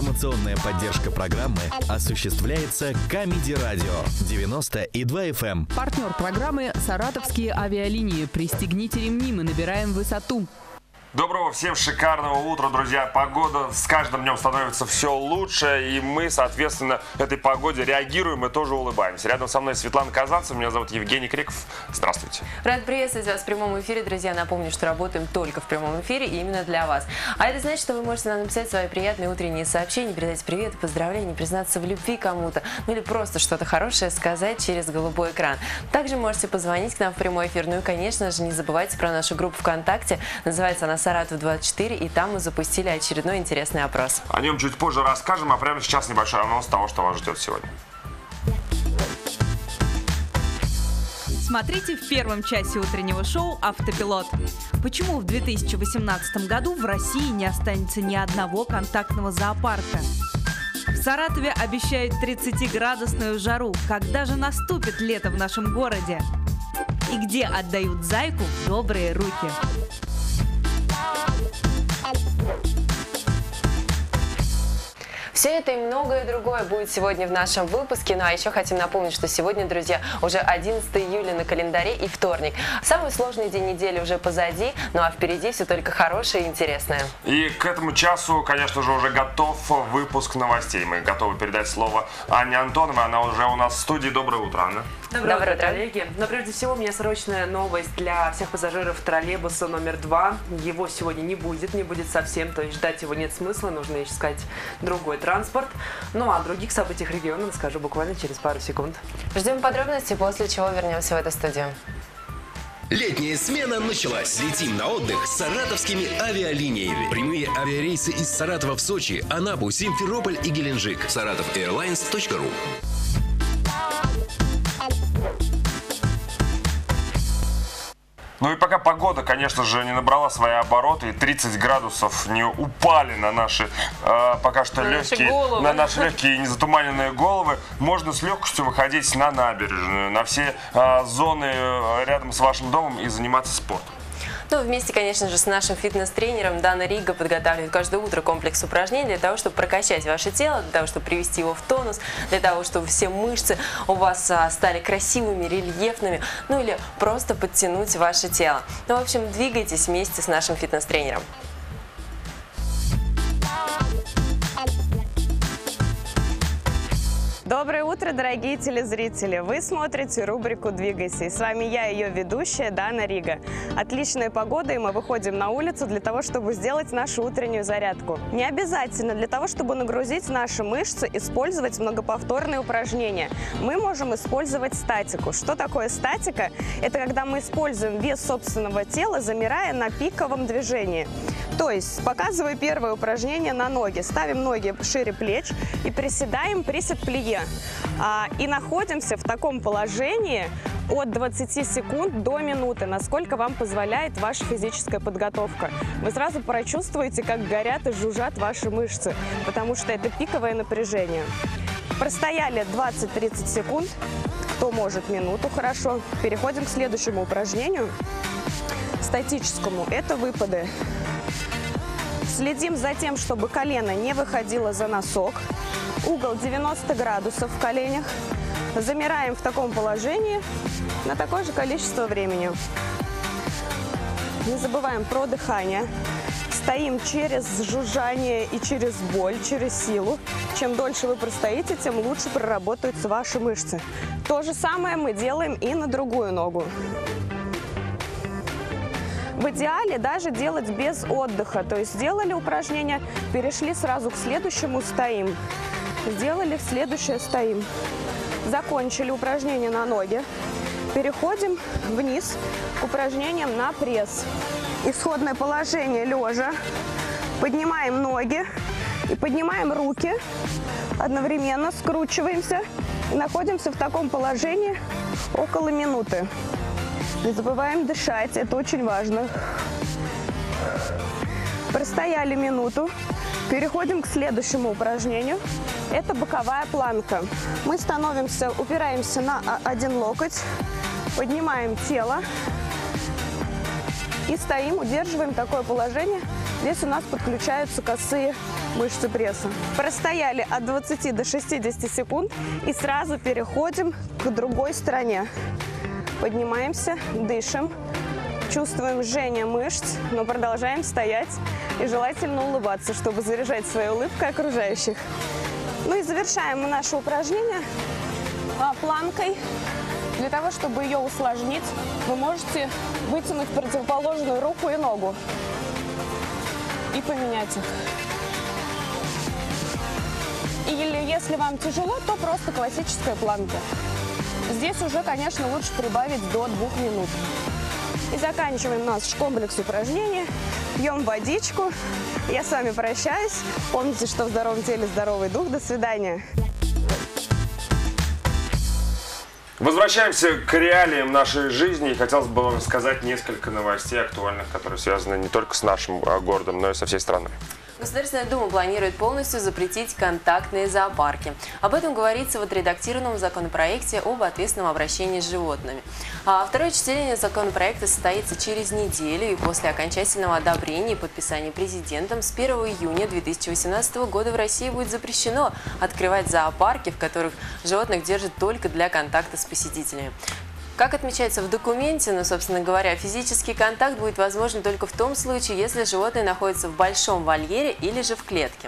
Информационная поддержка программы осуществляется Comedy Radio 90,2 FM. Партнер программы «Саратовские авиалинии». Пристегните ремни, мы набираем высоту. Доброго всем шикарного утра, друзья. Погода с каждым днем становится все лучше, и мы, соответственно, этой погоде реагируем и тоже улыбаемся. Рядом со мной Светлана Казанцева, меня зовут Евгений Криков. Здравствуйте. Рад приветствовать вас в прямом эфире, друзья. Напомню, что работаем только в прямом эфире и именно для вас. А это значит, что вы можете нам написать свои приятные утренние сообщения, передать привет, поздравления, признаться в любви кому-то, ну или просто что-то хорошее сказать через голубой экран. Также можете позвонить к нам в прямой эфир. Ну и, конечно же, не забывайте про нашу группу ВКонтакте. Называется она «Саратов 24», и там мы запустили очередной интересный опрос. О нем чуть позже расскажем, а прямо сейчас небольшой анонс того, что вас ждет сегодня. Смотрите в первом часе утреннего шоу «Автопилот». Почему в 2018 году в России не останется ни одного контактного зоопарка? В Саратове обещают 30-градусную жару. Когда же наступит лето в нашем городе? И где отдают зайку в добрые руки? Все это и многое другое будет сегодня в нашем выпуске. Ну а еще хотим напомнить, что сегодня, друзья, уже 11 июля на календаре и вторник. Самый сложный день недели уже позади, ну а впереди все только хорошее и интересное. И к этому часу, конечно же, уже готов выпуск новостей. Мы готовы передать слово Анне Антоновой. Она уже у нас в студии. Доброе утро, Анна. Доброе утро, коллеги. Но прежде всего, у меня срочная новость для всех пассажиров троллейбуса номер 2. Его сегодня не будет совсем, то есть ждать его нет смысла, нужно искать другой транспорт. Ну а о других событиях региона расскажу буквально через пару секунд. Ждем подробностей, после чего вернемся в эту студию. Летняя смена началась. Летим на отдых с саратовскими авиалиниями. Прямые авиарейсы из Саратова в Сочи, Анапу, Симферополь и Геленджик. SaratoAirlines.ru. Ну и пока погода, конечно же, не набрала свои обороты, и 30 градусов не упали на наши пока что на наши легкие и незатуманенные головы, можно с легкостью выходить на набережную, на все зоны рядом с вашим домом и заниматься спортом. Ну, вместе, конечно же, с нашим фитнес-тренером Дана Рига подготавливает каждое утро комплекс упражнений для того, чтобы прокачать ваше тело, для того, чтобы привести его в тонус, для того, чтобы все мышцы у вас стали красивыми, рельефными, ну или просто подтянуть ваше тело. Ну, в общем, двигайтесь вместе с нашим фитнес-тренером. Доброе утро, дорогие телезрители! Вы смотрите рубрику «Двигайся». И с вами я, ее ведущая, Дана Рига. Отличная погода, и мы выходим на улицу для того, чтобы сделать нашу утреннюю зарядку. Не обязательно для того, чтобы нагрузить наши мышцы, использовать многоповторные упражнения. Мы можем использовать статику. Что такое статика? Это когда мы используем вес собственного тела, замирая на пиковом движении. То есть, показываю первое упражнение на ноги. Ставим ноги шире плеч и приседаем присед-плие. И находимся в таком положении от 20 секунд до минуты, насколько вам позволяет ваша физическая подготовка. Вы сразу прочувствуете, как горят и жужжат ваши мышцы, потому что это пиковое напряжение. Простояли 20-30 секунд, кто может минуту, хорошо. Переходим к следующему упражнению, статическому. Это выпады. Следим за тем, чтобы колено не выходило за носок. Угол 90 градусов в коленях. Замираем в таком положении на такое же количество времени. Не забываем про дыхание. Стоим через жужжание и через боль, через силу. Чем дольше вы простоите, тем лучше проработаются ваши мышцы. То же самое мы делаем и на другую ногу. В идеале даже делать без отдыха. То есть сделали упражнение, перешли сразу к следующему, стоим. Сделали следующее, стоим. Закончили упражнение на ноги. Переходим вниз к упражнениям на пресс. Исходное положение лежа. Поднимаем ноги и поднимаем руки. Одновременно скручиваемся и находимся в таком положении около минуты. Не забываем дышать, это очень важно. Простояли минуту. Переходим к следующему упражнению. Это боковая планка. Мы становимся, упираемся на один локоть, поднимаем тело и стоим, удерживаем такое положение. Здесь у нас подключаются косые мышцы пресса. Простояли от 20 до 60 секунд и сразу переходим к другой стороне. Поднимаемся, дышим, чувствуем жжение мышц, но продолжаем стоять и желательно улыбаться, чтобы заряжать своей улыбкой окружающих. Ну и завершаем мы наше упражнение планкой. Для того, чтобы ее усложнить, вы можете вытянуть противоположную руку и ногу и поменять их. Или если вам тяжело, то просто классическая планка. Здесь уже, конечно, лучше прибавить до 2 минут. И заканчиваем наш комплекс упражнений. Пьем водичку. Я с вами прощаюсь. Помните, что в здоровом теле здоровый дух. До свидания. Возвращаемся к реалиям нашей жизни. И хотелось бы вам сказать несколько новостей актуальных, которые связаны не только с нашим городом, но и со всей страной. Государственная Дума планирует полностью запретить контактные зоопарки. Об этом говорится в отредактированном законопроекте об ответственном обращении с животными. Второе чтение законопроекта состоится через неделю, и после окончательного одобрения и подписания президентом с 1 июня 2018 года в России будет запрещено открывать зоопарки, в которых животных держат только для контакта с посетителями. Как отмечается в документе, собственно говоря, физический контакт будет возможен только в том случае, если животное находится в большом вольере или же в клетке.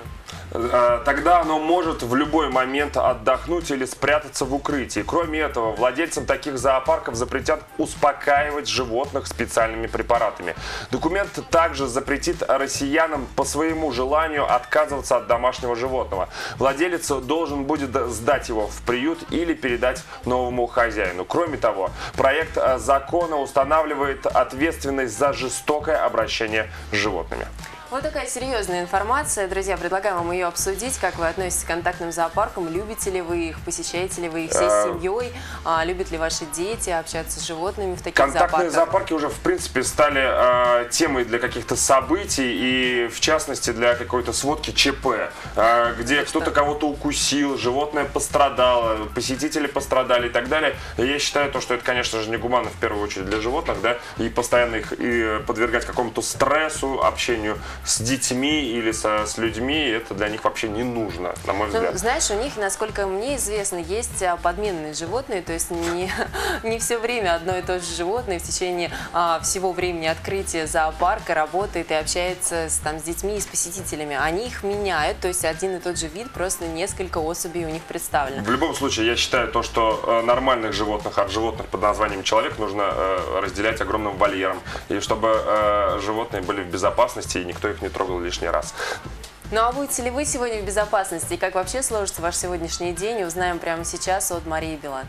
Тогда оно может в любой момент отдохнуть или спрятаться в укрытии. Кроме этого, владельцам таких зоопарков запретят успокаивать животных специальными препаратами. Документ также запретит россиянам по своему желанию отказываться от домашнего животного. Владелец должен будет сдать его в приют или передать новому хозяину. Кроме того, проект закона устанавливает ответственность за жестокое обращение с животными. Вот такая серьезная информация. Друзья, предлагаем вам ее обсудить. Как вы относитесь к контактным зоопаркам? Любите ли вы их? Посещаете ли вы их всей семьей? Любят ли ваши дети общаться с животными в таких зоопарках? Контактные зоопарки уже, в принципе, стали темой для каких-то событий и, в частности, для какой-то сводки ЧП, где кто-то кого-то укусил, животное пострадало, посетители пострадали и так далее. И я считаю, что это, конечно же, негуманно в первую очередь для животных, да, и постоянно их подвергать какому-то стрессу, общению с детьми или с людьми, это для них вообще не нужно, на мой взгляд. Знаешь, у них, насколько мне известно, есть подменные животные, то есть не все время одно и то же животное в течение всего времени открытия зоопарка работает и общается с детьми и с посетителями. Они их меняют, то есть один и тот же вид, просто несколько особей у них представлено. В любом случае, я считаю что нормальных животных от животных под названием человек нужно разделять огромным вольером, и чтобы животные были в безопасности и никто их не трогал лишний раз. Ну а будете ли вы сегодня в безопасности? И как вообще сложится ваш сегодняшний день, узнаем прямо сейчас от Марии Белат.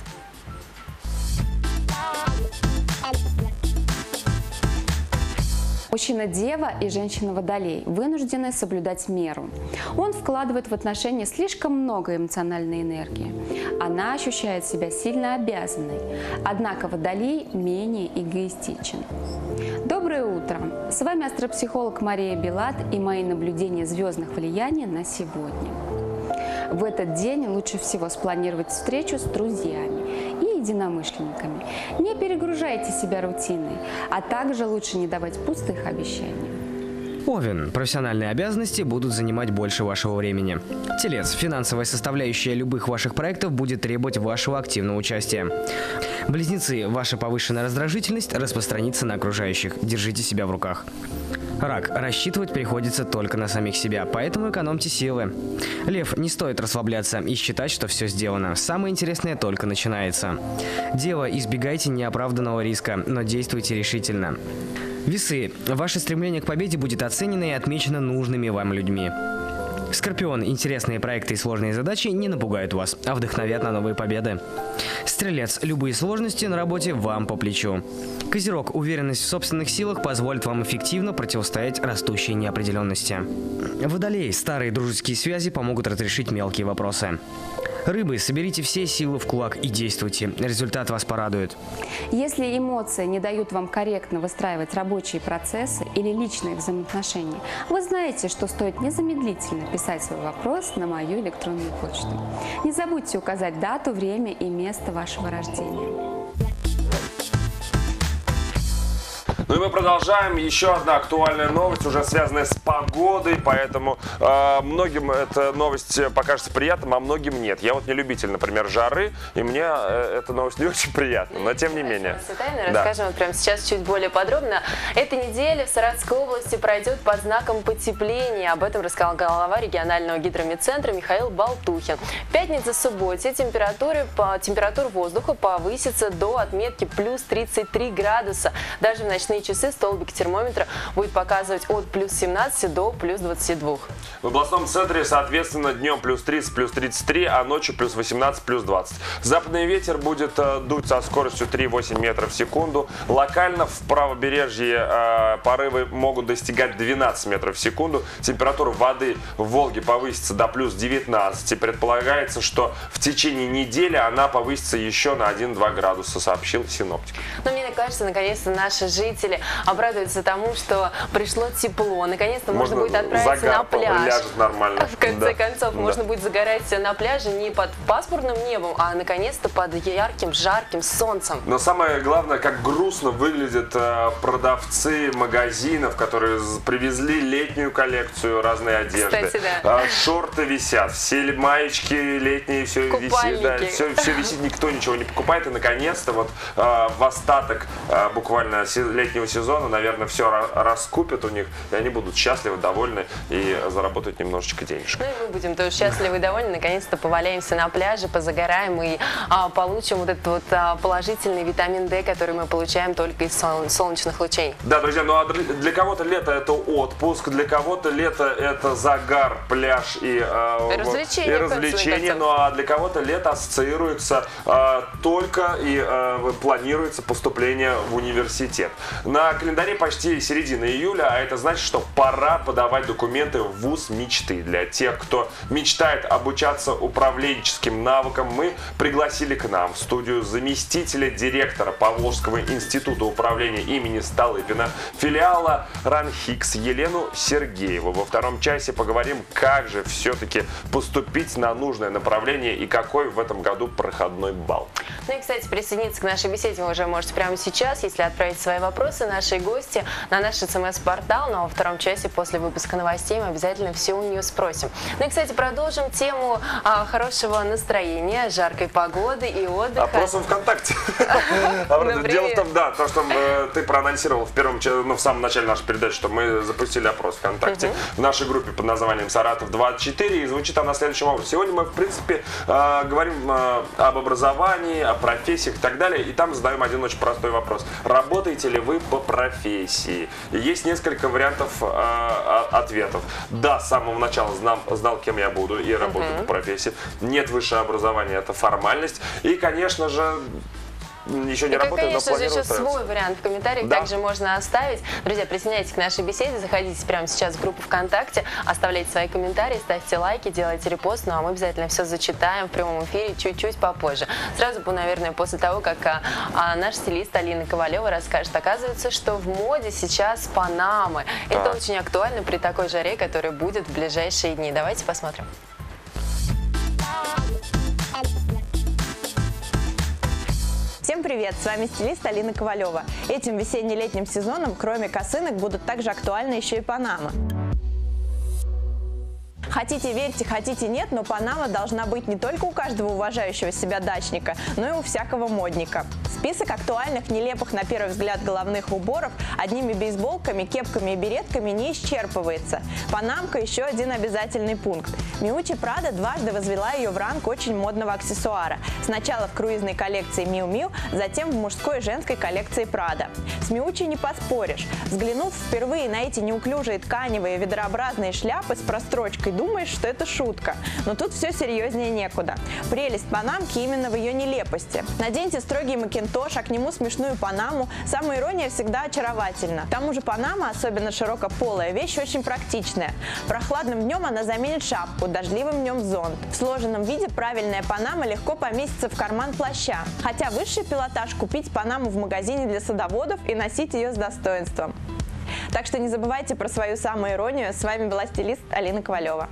Мужчина-дева и женщина-водолей вынуждены соблюдать меру. Он вкладывает в отношения слишком много эмоциональной энергии. Она ощущает себя сильно обязанной. Однако водолей менее эгоистичен. Доброе утро! С вами астропсихолог Мария Белат и мои наблюдения звездных влияний на сегодня. В этот день лучше всего спланировать встречу с друзьями и единомышленниками. Не перегружайте себя рутиной, а также лучше не давать пустых обещаний. Овен. Профессиональные обязанности будут занимать больше вашего времени. Телец. Финансовая составляющая любых ваших проектов будет требовать вашего активного участия. Близнецы. Ваша повышенная раздражительность распространится на окружающих. Держите себя в руках. Рак. Рассчитывать приходится только на самих себя, поэтому экономьте силы. Лев. Не стоит расслабляться и считать, что все сделано. Самое интересное только начинается. Дева. Избегайте неоправданного риска, но действуйте решительно. Весы. Ваше стремление к победе будет оценено и отмечено нужными вам людьми. Скорпион. Интересные проекты и сложные задачи не напугают вас, а вдохновят на новые победы. Стрелец. Любые сложности на работе вам по плечу. Козерог. Уверенность в собственных силах позволит вам эффективно противостоять растущей неопределенности. Водолей. Старые дружеские связи помогут разрешить мелкие вопросы. Рыбы. Соберите все силы в кулак и действуйте. Результат вас порадует. Если эмоции не дают вам корректно выстраивать рабочие процессы или личные взаимоотношения, вы знаете, что стоит незамедлительно писать свой вопрос на мою электронную почту. Не забудьте указать дату, время и место вашего рождения. Ну и мы продолжаем. Еще одна актуальная новость, уже связанная с погодой, поэтому многим эта новость покажется приятным, а многим нет. Я вот не любитель, например, жары, и мне эта новость не очень приятна, но тем не менее. Расскажем вот прямо сейчас чуть более подробно. Эта неделя в Саратовской области пройдет под знаком потепления. Об этом рассказал глава регионального гидрометцентра Михаил Болтухин. В пятницу-субботе температура воздуха повысится до отметки плюс 33 градуса. Даже в ночные часы столбик термометра будет показывать от плюс 17 до плюс 22. В областном центре, соответственно, днем плюс 30, плюс 33, а ночью плюс 18, плюс 20. Западный ветер будет дуть со скоростью 3,8 метров в секунду. Локально в правобережье порывы могут достигать 12 метров в секунду. Температура воды в Волге повысится до плюс 19. И предполагается, что в течение недели она повысится еще на 1-2 градуса, сообщил синоптик. Но мне кажется, наконец-то наши жители обрадуются тому, что пришло тепло. Наконец-то можно будет отправиться на пляж. Ляжет нормально. В конце концов, можно будет загорать на пляже не под пасмурным небом, а наконец-то под ярким, жарким солнцем. Но самое главное, как грустно выглядят продавцы магазинов, которые привезли летнюю коллекцию разной одежды. Кстати, да. Шорты висят, все маечки летние, все висит, да, все висит, никто ничего не покупает. И наконец-то вот в остаток буквально летнего сезона, наверное, все раскупят у них, и они будут счастливы, довольны и заработают немножечко денежек. Ну и мы будем тоже счастливы и довольны, наконец-то поваляемся на пляже, позагораем и получим вот этот вот положительный витамин D, который мы получаем только из солнечных лучей. Да, друзья, ну а для кого-то лето это отпуск, для кого-то лето это загар, пляж и развлечения, ну а для кого-то лето ассоциируется только и планируется поступление в университет. На календаре почти середина июля, а это значит, что пора подавать документы в вуз мечты. Для тех, кто мечтает обучаться управленческим навыкам, мы пригласили к нам в студию заместителя директора Поволжского института управления имени Столыпина, филиала РАНХИКС Елену Сергееву. Во втором часе поговорим, как же все-таки поступить на нужное направление и какой в этом году проходной балл. Ну и, кстати, присоединиться к нашей беседе вы уже можете прямо сейчас, если отправить свои вопросы нашей гости на наш СМС-портал. Но во втором часе после выпуска новостей мы обязательно все у нее спросим. Ну и, кстати, продолжим тему хорошего настроения, жаркой погоды и отдыха. Опросом ВКонтакте. Дело в том, да, то, что ты проанонсировал в самом начале нашей передачи, что мы запустили опрос ВКонтакте в нашей группе под названием «Саратов-24», и звучит она следующим образом. Сегодня мы, в принципе, говорим об образовании, о профессиях и так далее, и там задаем один очень простой вопрос. Работаете ли вы по профессии? И есть несколько вариантов ответов. Да, с самого начала знал, кем я буду, и работаю по профессии. Нет, высшее образование — это формальность. И, конечно же, еще не работаю, но планирую. Конечно же, еще свой вариант в комментариях также можно оставить. Друзья, присоединяйтесь к нашей беседе, заходите прямо сейчас в группу ВКонтакте, оставляйте свои комментарии, ставьте лайки, делайте репост, ну а мы обязательно все зачитаем в прямом эфире чуть-чуть попозже. Сразу, наверное, после того, как наш стилист Алина Ковалева расскажет. Оказывается, что в моде сейчас панамы. Это очень актуально при такой жаре, которая будет в ближайшие дни. Давайте посмотрим. Всем привет! С вами стилист Алина Ковалева. Этим весенне-летним сезоном, кроме косынок, будут также актуальны еще и панамы. Хотите верьте, хотите нет, но панама должна быть не только у каждого уважающего себя дачника, но и у всякого модника. Список актуальных, нелепых на первый взгляд головных уборов одними бейсболками, кепками и беретками не исчерпывается. Панамка – еще один обязательный пункт. Miucci Prada дважды возвела ее в ранг очень модного аксессуара. Сначала в круизной коллекции Miu Miu, затем в мужской и женской коллекции Prada. С Miucci не поспоришь. Взглянув впервые на эти неуклюжие тканевые ведрообразные шляпы с прострочкой, думаешь, что это шутка. Но тут все серьезнее некуда. Прелесть панамки именно в ее нелепости. Наденьте строгий макинтош, а к нему смешную панаму. Самоирония всегда очаровательна. К тому же панама, особенно широкополая, вещь очень практичная. Прохладным днем она заменит шапку, дождливым днем зонт. В сложенном виде правильная панама легко поместится в карман плаща. Хотя высший пилотаж — купить панаму в магазине для садоводов и носить ее с достоинством. Так что не забывайте про свою самоиронию. С вами была стилист Алина Ковалева.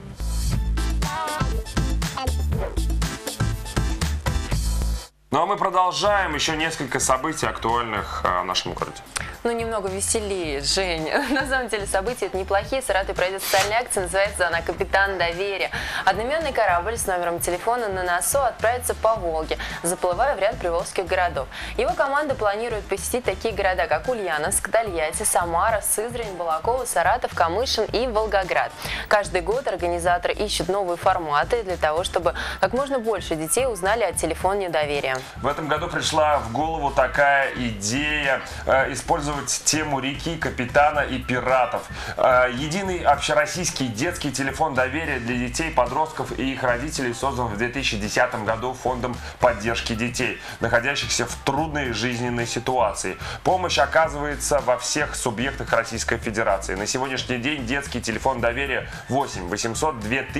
Ну а мы продолжаем. Еще несколько событий актуальных в нашем городе. Немного веселее, Женя. На самом деле события это неплохие. В Саратове пройдет социальная акция, называется она «Капитан доверия». Одноименный корабль с номером телефона на носу отправится по Волге, заплывая в ряд приволжских городов. Его команда планирует посетить такие города, как Ульяновск, Тольятти, Самара, Сызрань, Балаково, Саратов, Камышин и Волгоград. Каждый год организаторы ищут новые форматы для того, чтобы как можно больше детей узнали о телефоне доверия. В этом году пришла в голову такая идея использовать тему реки, капитана и пиратов. Единый общероссийский детский телефон доверия для детей, подростков и их родителей создан в 2010 году Фондом поддержки детей, находящихся в трудной жизненной ситуации. Помощь оказывается во всех субъектах Российской Федерации. На сегодняшний день детский телефон доверия 8 800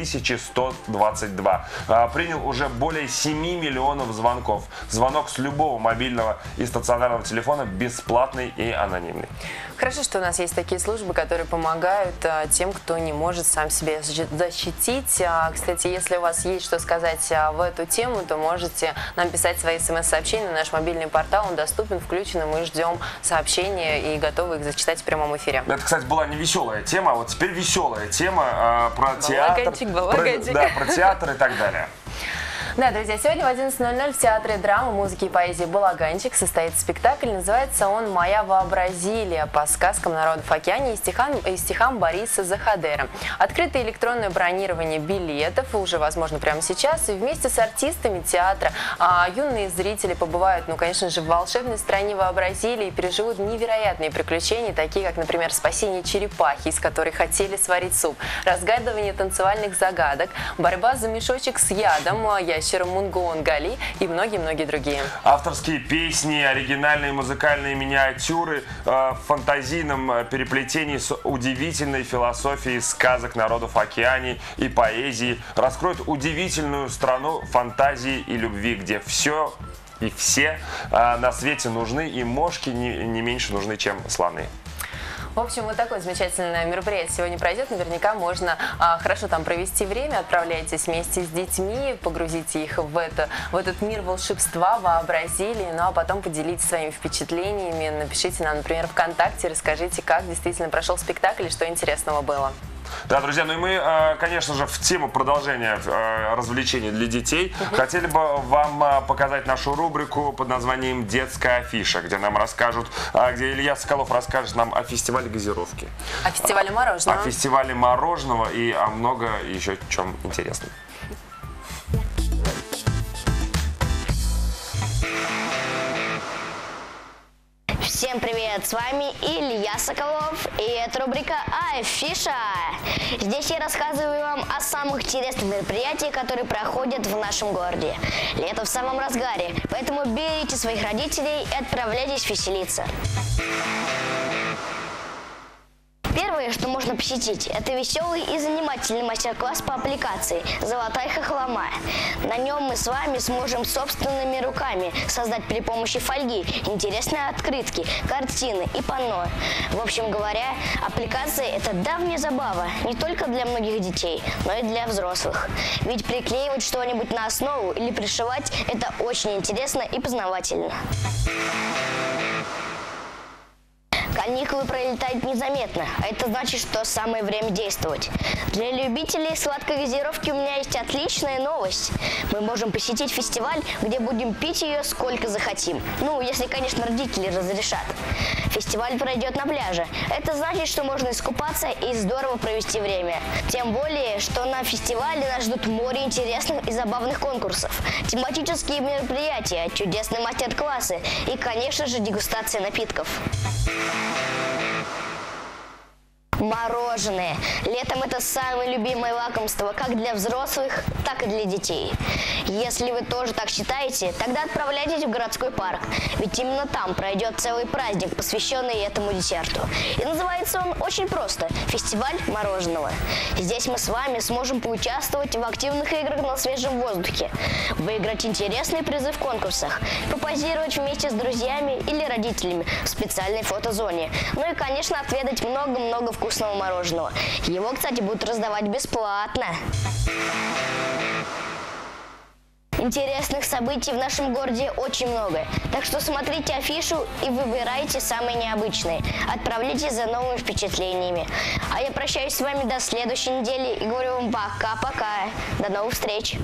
2122 принял уже более 7 миллионов звонков. Звонок с любого мобильного и стационарного телефона бесплатный и анонимный. Хорошо, что у нас есть такие службы, которые помогают тем, кто не может сам себя защитить. Кстати, если у вас есть что сказать в эту тему, то можете нам писать свои смс-сообщения на наш мобильный портал. Он доступен, включен, и мы ждем сообщения и готовы их зачитать в прямом эфире. Это, кстати, была не веселая тема, а вот теперь веселая тема про театр, про театр и так далее. Да, друзья, сегодня в 11:00 в Театре драмы, музыки и поэзии «Балаганчик» состоится спектакль. Называется он «Моя вообразилия» по сказкам народов океании и стихам Бориса Захадера. Открытое электронное бронирование билетов уже возможно прямо сейчас. И вместе с артистами театра юные зрители побывают, конечно же, в волшебной стране вообразилии и переживут невероятные приключения, такие как, например, спасение черепахи, из которой хотели сварить суп, разгадывание танцевальных загадок, борьба за мешочек с ядом, Мунгуон Гали и многие-многие другие. Авторские песни, оригинальные музыкальные миниатюры в фантазийном переплетении с удивительной философией сказок народов океании и поэзии раскроют удивительную страну фантазии и любви, где все и все на свете нужны, и мошки не меньше нужны, чем слоны. В общем, вот такое замечательное мероприятие сегодня пройдет. Наверняка можно хорошо там провести время. Отправляйтесь вместе с детьми, погрузите их в этот мир волшебства, вообразилии, ну а потом поделитесь своими впечатлениями. Напишите нам, например, ВКонтакте, расскажите, как действительно прошел спектакль и что интересного было. Да, друзья, ну и мы, конечно же, в тему продолжения развлечений для детей хотели бы вам показать нашу рубрику под названием «Детская афиша», где нам расскажут, где Илья Соколов расскажет нам о фестивале газировки. О фестивале мороженого. О фестивале мороженого и о много еще чем интересном. Всем привет, с вами Илья Соколов, и это рубрика «Афиша». Здесь я рассказываю вам о самых интересных мероприятиях, которые проходят в нашем городе. Лето в самом разгаре, поэтому берите своих родителей и отправляйтесь веселиться. Первое, что можно посетить, это веселый и занимательный мастер-класс по аппликации «Золотая хохлома». На нем мы с вами сможем собственными руками создать при помощи фольги интересные открытки, картины и панно. В общем говоря, аппликация – это давняя забава не только для многих детей, но и для взрослых. Ведь приклеивать что-нибудь на основу или пришивать – это очень интересно и познавательно. Каникулы пролетают незаметно, а это значит, что самое время действовать. Для любителей сладкой газировки у меня есть отличная новость. Мы можем посетить фестиваль, где будем пить ее сколько захотим. Ну, если, конечно, родители разрешат. Фестиваль пройдет на пляже. Это значит, что можно искупаться и здорово провести время. Тем более, что на фестивале нас ждут море интересных и забавных конкурсов, тематические мероприятия, чудесные мастер-классы и, конечно же, дегустация напитков. Мороженое. Летом это самое любимое лакомство как для взрослых, так и для детей. Если вы тоже так считаете, тогда отправляйтесь в городской парк. Ведь именно там пройдет целый праздник, посвященный этому десерту. И называется он очень просто – «Фестиваль мороженого». Здесь мы с вами сможем поучаствовать в активных играх на свежем воздухе, выиграть интересные призы в конкурсах, попозировать вместе с друзьями или родителями в специальной фотозоне. Ну и, конечно, отведать много-много вкусного мороженого. Его, кстати, будут раздавать бесплатно. Интересных событий в нашем городе очень много. Так что смотрите афишу и выбирайте самые необычные. Отправляйтесь за новыми впечатлениями. А я прощаюсь с вами до следующей недели и говорю вам пока-пока. До новых встреч.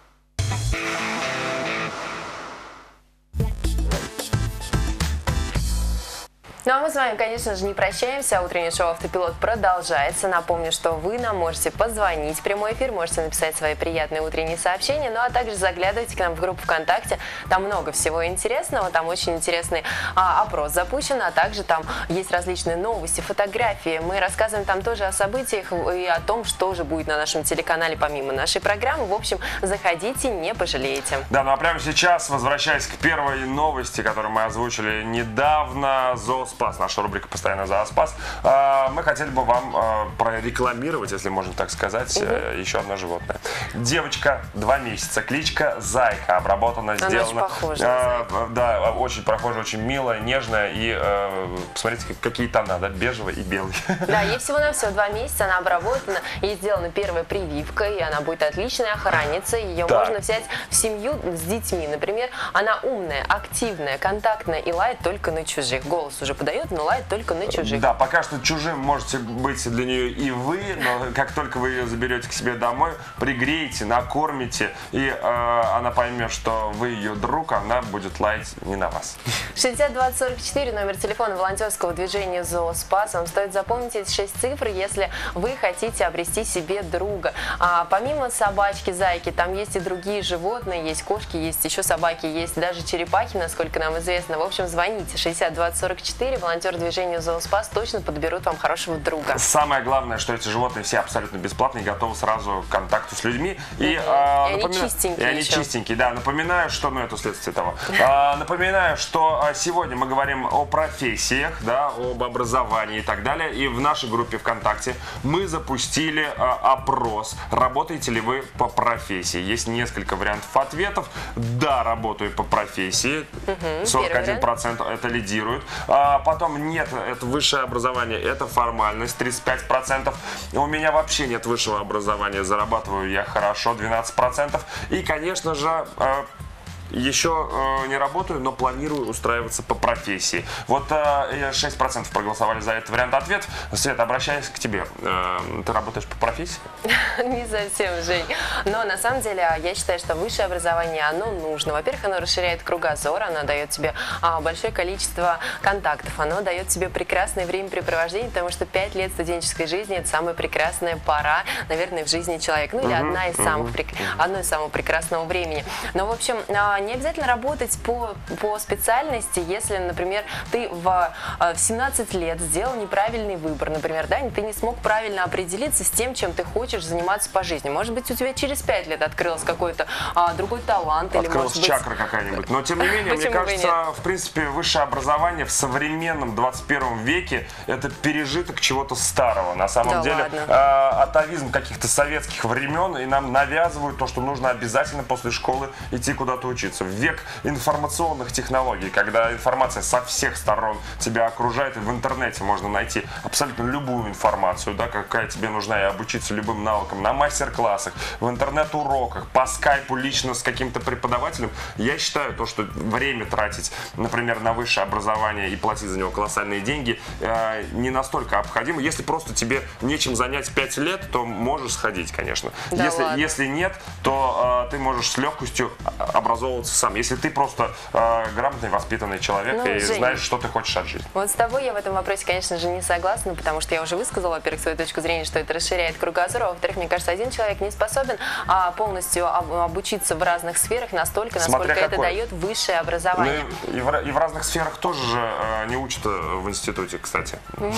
Ну а мы с вами, конечно же, не прощаемся. Утреннее шоу «Автопилот» продолжается. Напомню, что вы нам можете позвонить в прямой эфир, можете написать свои приятные утренние сообщения, ну а также заглядывайте к нам в группу ВКонтакте. Там много всего интересного, там очень интересный опрос запущен, а также там есть различные новости, фотографии. Мы рассказываем там тоже о событиях и о том, что же будет на нашем телеканале помимо нашей программы. В общем, заходите, не пожалеете. Да, ну а прямо сейчас, возвращаясь к первой новости, которую мы озвучили недавно, Зооспас, наша рубрика «Постоянно Зооспас», мы хотели бы вам прорекламировать, если можно так сказать, еще одно животное. Девочка, 2 месяца, кличка Зайка, обработана, сделана. Она очень похожа. Да, очень похожа, очень милая, нежная и посмотрите, какие тона, да, бежевый и белый. Да, ей всего-навсего 2 месяца, она обработана, ей сделана первая прививка, и она будет отличной охранницей. Ее можно взять в семью с детьми. Например, она умная, активная, контактная и лает только на чужих. Голос уже подает, но лает только на чужих. Да, пока что чужим можете быть для нее и вы, но как только вы ее заберете к себе домой, пригреете, накормите, и она поймет, что вы ее друг, она будет лаять не на вас. 602044, номер телефона волонтерского движения «Зооспас». Вам стоит запомнить эти 6 цифр, если вы хотите обрести себе друга. Помимо собачки, зайки, там есть и другие животные, есть кошки, есть еще собаки, есть даже черепахи, насколько нам известно. В общем, звоните 602044, волонтер движения «Зооспас» точно подберут вам хорошего друга. Самое главное, что эти животные все абсолютно бесплатные, готовы сразу к контакту с людьми. И они чистенькие. И они чистенькие, да. Напоминаю, что, это следствие того. Напоминаю, что сегодня мы говорим о профессиях, да, об образовании и так далее. И в нашей группе ВКонтакте мы запустили опрос. Работаете ли вы по профессии? Есть несколько вариантов ответов. Да, работаю по профессии. 41% это лидирует. Потом нет, это высшее образование, это формальность, 35%. У меня вообще нет высшего образования, зарабатываю я хорошо, 12%. И, конечно же, еще не работаю, но планирую устраиваться по профессии. Вот 6% проголосовали за этот вариант ответ. Света, обращаюсь к тебе. Ты работаешь по профессии? Не совсем, Жень. Но на самом деле я считаю, что высшее образование, оно нужно. Во-первых, оно расширяет кругозор, оно дает тебе большое количество контактов, оно дает тебе прекрасное времяпрепровождение, потому что 5 лет студенческой жизни – это самая прекрасная пора, наверное, в жизни человека. Ну или одно из самого прекрасного времени. Но, в общем, не обязательно работать по специальности, если, например, ты в 17 лет сделал неправильный выбор, например, да, ты не смог правильно определиться с тем, чем ты хочешь заниматься по жизни. Может быть, у тебя через 5 лет открылся какой-то другой талант. Открылась или, чакра какая-нибудь. Но, тем не менее, мне кажется, в принципе, высшее образование в современном 21 веке – это пережиток чего-то старого. На самом деле, атовизм каких-то советских времен, и нам навязывают то, что нужно обязательно после школы идти куда-то учиться. В век информационных технологий, когда информация со всех сторон тебя окружает, и в интернете можно найти абсолютно любую информацию, да, какая тебе нужна, и обучиться любым навыкам на мастер-классах, в интернет-уроках, по скайпу лично с каким-то преподавателем. Я считаю, то, что время тратить, например, на высшее образование и платить за него колоссальные деньги, не настолько обходимо. Если просто тебе нечем занять 5 лет, то можешь сходить, конечно. Да, если нет, то ты можешь с легкостью образовываться сам. Если ты просто грамотный, воспитанный человек и Жень, знаешь, что ты хочешь от жизни. Вот с тобой я в этом вопросе, конечно же, не согласна, потому что я уже высказала, во-первых, свою точку зрения, что это расширяет кругозор, а во-вторых, мне кажется, один человек не способен полностью обучиться в разных сферах настолько, насколько это дает высшее образование. Ну, и в разных сферах тоже же не учат в институте, кстати.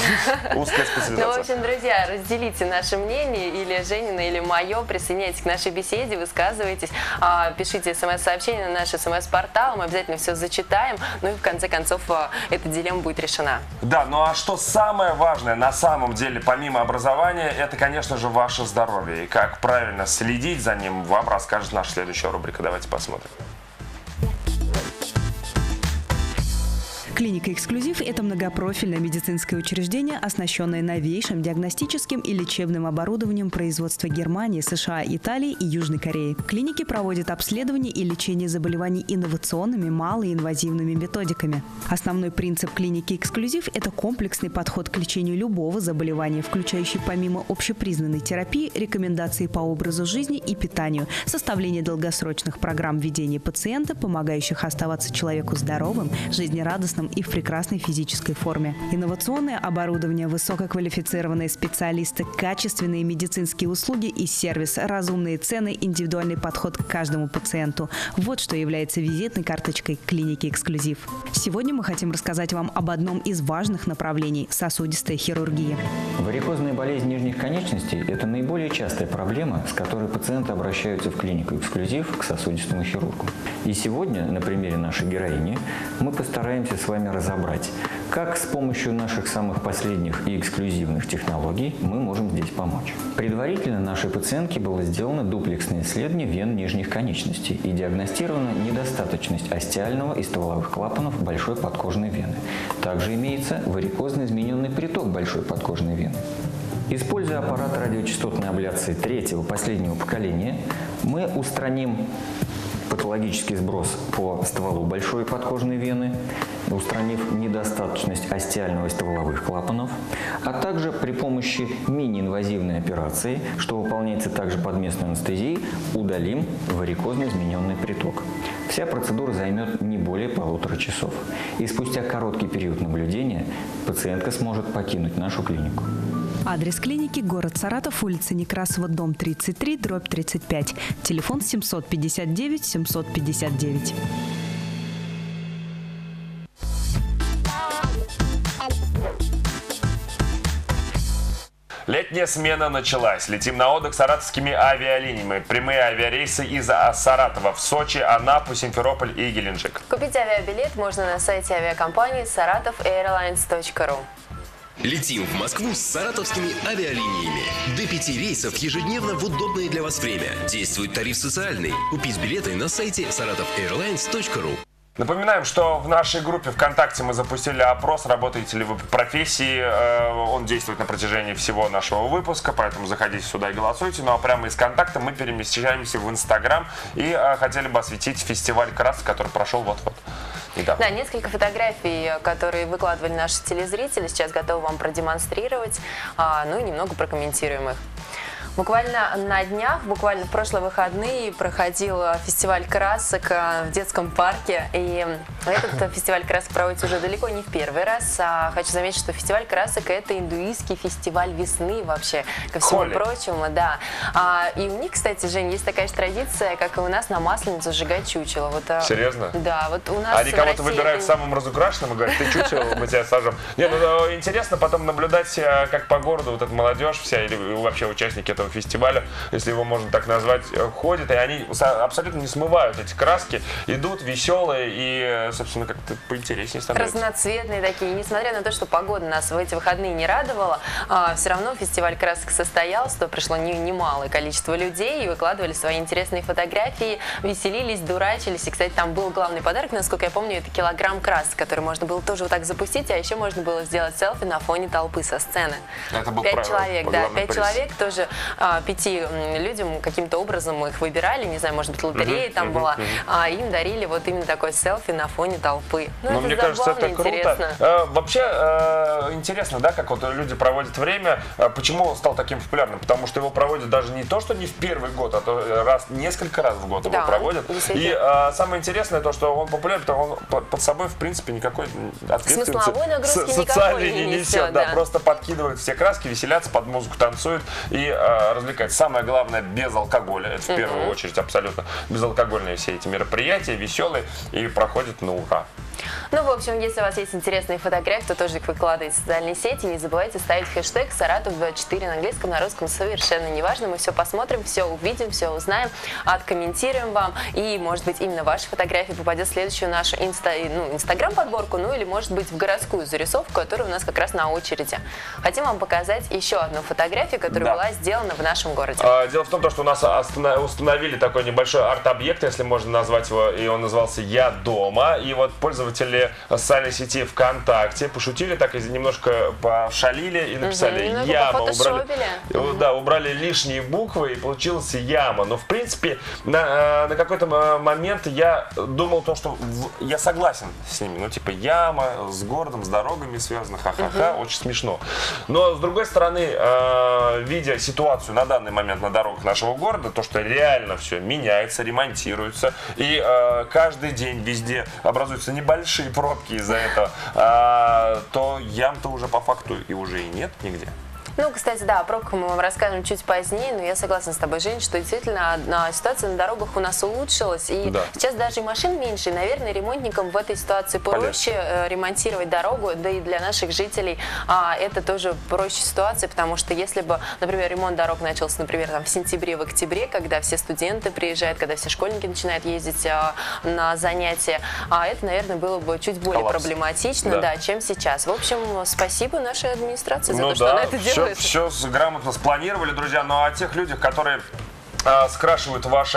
Узкая специализация. Ну, в общем, друзья, разделите наше мнение, или Женина, или мое, присоединяйтесь к нашей беседе, высказывайтесь, пишите смс-сообщения на наш смс-портал, мы обязательно все зачитаем, ну и в конце концов эта дилемма будет решена. Да, ну а что самое важное на самом деле, помимо образования, это, конечно же, ваше здоровье. И как правильно следить за ним, вам расскажет наша следующая рубрика. Давайте посмотрим. Клиника «Эксклюзив» – это многопрофильное медицинское учреждение, оснащенное новейшим диагностическим и лечебным оборудованием производства Германии, США, Италии и Южной Кореи. Клиники проводят обследование и лечение заболеваний инновационными, малоинвазивными методиками. Основной принцип клиники «Эксклюзив» – это комплексный подход к лечению любого заболевания, включающий помимо общепризнанной терапии рекомендации по образу жизни и питанию, составление долгосрочных программ ведения пациента, помогающих оставаться человеку здоровым, жизнерадостным и в прекрасной физической форме. Инновационное оборудование, высококвалифицированные специалисты, качественные медицинские услуги и сервис, разумные цены, индивидуальный подход к каждому пациенту. Вот что является визитной карточкой клиники «Эксклюзив». Сегодня мы хотим рассказать вам об одном из важных направлений – сосудистой хирургии. Варикозная болезнь нижних конечностей – это наиболее частая проблема, с которой пациенты обращаются в клинику «Эксклюзив» к сосудистому хирургу. И сегодня, на примере нашей героини, мы постараемся с вами разобрать, как с помощью наших самых последних и эксклюзивных технологий мы можем здесь помочь. Предварительно нашей пациентке было сделано дуплексное исследование вен нижних конечностей и диагностирована недостаточность остеального и стволовых клапанов большой подкожной вены. Также имеется варикозно измененный приток большой подкожной вены. Используя аппарат радиочастотной абляции третьего, последнего поколения, мы устраним патологический сброс по стволу большой подкожной вены, устранив недостаточность остеального и стволовых клапанов, а также при помощи мини-инвазивной операции, что выполняется также под местной анестезией, удалим варикозно измененный приток. Вся процедура займет не более 1,5 часов. И спустя короткий период наблюдения пациентка сможет покинуть нашу клинику. Адрес клиники – город Саратов, улица Некрасова, дом 33, дробь 35. Телефон 759 759. Летняя смена началась. Летим на отдых саратовскими авиалиниями. Прямые авиарейсы из Саратова в Сочи, Анапу, Симферополь и Геленджик. Купить авиабилет можно на сайте авиакомпании saratovairlines.ru. Летим в Москву с саратовскими авиалиниями. До 5 рейсов ежедневно в удобное для вас время. Действует тариф социальный. Купить билеты на сайте saratovairlines.ru. Напоминаем, что в нашей группе ВКонтакте мы запустили опрос, работаете ли вы по профессии. Он действует на протяжении всего нашего выпуска, поэтому заходите сюда и голосуйте. Ну а прямо из контакта мы перемещаемся в Инстаграм и хотели бы осветить фестиваль красок, который прошел вот-вот. Да, несколько фотографий, которые выкладывали наши телезрители, сейчас готовы вам продемонстрировать, ну и немного прокомментируем их. Буквально на днях, буквально в прошлые выходные проходил фестиваль красок в детском парке. И этот фестиваль красок проводится уже далеко не в первый раз. Хочу заметить, что фестиваль красок – это индуистский фестиваль весны вообще, ко всему прочему. Да. И у них, кстати, Жень, есть такая же традиция, как и у нас на Масленицу сжигать чучело. Вот, серьезно? Да. Вот у нас они кого-то выбирают самым разукрашенным и говорят, ты чучело, мы тебя сажем. Не, ну интересно потом наблюдать, как по городу вот эта молодежь вся или вообще участники этого фестиваля, если его можно так назвать, ходят, и они абсолютно не смывают эти краски, идут веселые и, собственно, как-то поинтереснее становится. Разноцветные такие. Несмотря на то, что погода нас в эти выходные не радовала, все равно фестиваль красок состоялся, то пришло немалое количество людей и выкладывали свои интересные фотографии, веселились, дурачились. И, кстати, там был главный подарок, насколько я помню, это килограмм красок, который можно было тоже вот так запустить, а еще можно было сделать селфи на фоне толпы со сцены. Это был 5 человек, да, 5 человек тоже. 5 людям каким-то образом их выбирали, не знаю, может быть, лотерея там была, а им дарили вот именно такой селфи на фоне толпы. Ну, мне кажется, это круто. Вообще интересно, да, как вот люди проводят время. Почему он стал таким популярным? Потому что его проводят даже не то, что не в первый год, а то несколько раз в год его проводят. И самое интересное то, что он популярен, потому что он под собой, в принципе, никакой ответственности социальной не несет. Да, просто подкидывают все краски, веселятся, под музыку танцуют и развлекаются. Самое главное, без алкоголя. Это в первую очередь абсолютно безалкогольные все эти мероприятия, веселые и проходят на ура. Ну, в общем, если у вас есть интересные фотографии, то тоже их выкладывайте в социальные сети. Не забывайте ставить хэштег Саратов24 на английском, на русском, совершенно неважно. Мы все посмотрим, все увидим, все узнаем, откомментируем вам. И, может быть, именно ваша фотография попадет в следующую нашу инстаграм-подборку, ну или, может быть, в городскую зарисовку, которая у нас как раз на очереди. Хотим вам показать еще одну фотографию, которая была сделана в нашем городе. Дело в том, что у нас установили такой небольшой арт-объект, если можно назвать его, и он назывался «Я дома». И вот пользователи пользователи социальной сети ВКонтакте пошутили, так и немножко пошалили и написали «яма». Убрали лишние буквы, и получилась яма. Но, в принципе, на какой-то момент я думал, что я согласен с ними. Ну, типа, яма с городом, с дорогами связана, ха-ха-ха, очень смешно. Но, с другой стороны, видя ситуацию на данный момент на дорогах нашего города, то, что реально все меняется, ремонтируется, и каждый день везде образуются небольшие пробки из-за этого, то ям-то уже по факту и уже и нет нигде. Ну, кстати, да, о пробках мы вам расскажем чуть позднее, но я согласна с тобой, Жень, что действительно ситуация на дорогах у нас улучшилась, и сейчас даже и машин меньше, и, наверное, ремонтникам в этой ситуации проще ремонтировать дорогу, да и для наших жителей это тоже проще ситуация, потому что если бы, например, ремонт дорог начался, например, там, в сентябре, в октябре, когда все студенты приезжают, когда все школьники начинают ездить на занятия, это, наверное, было бы чуть более проблематично, чем сейчас. В общем, спасибо нашей администрации за то, что она это делает. Все грамотно спланировали, друзья. Ну а о тех людях, которые скрашивают ваши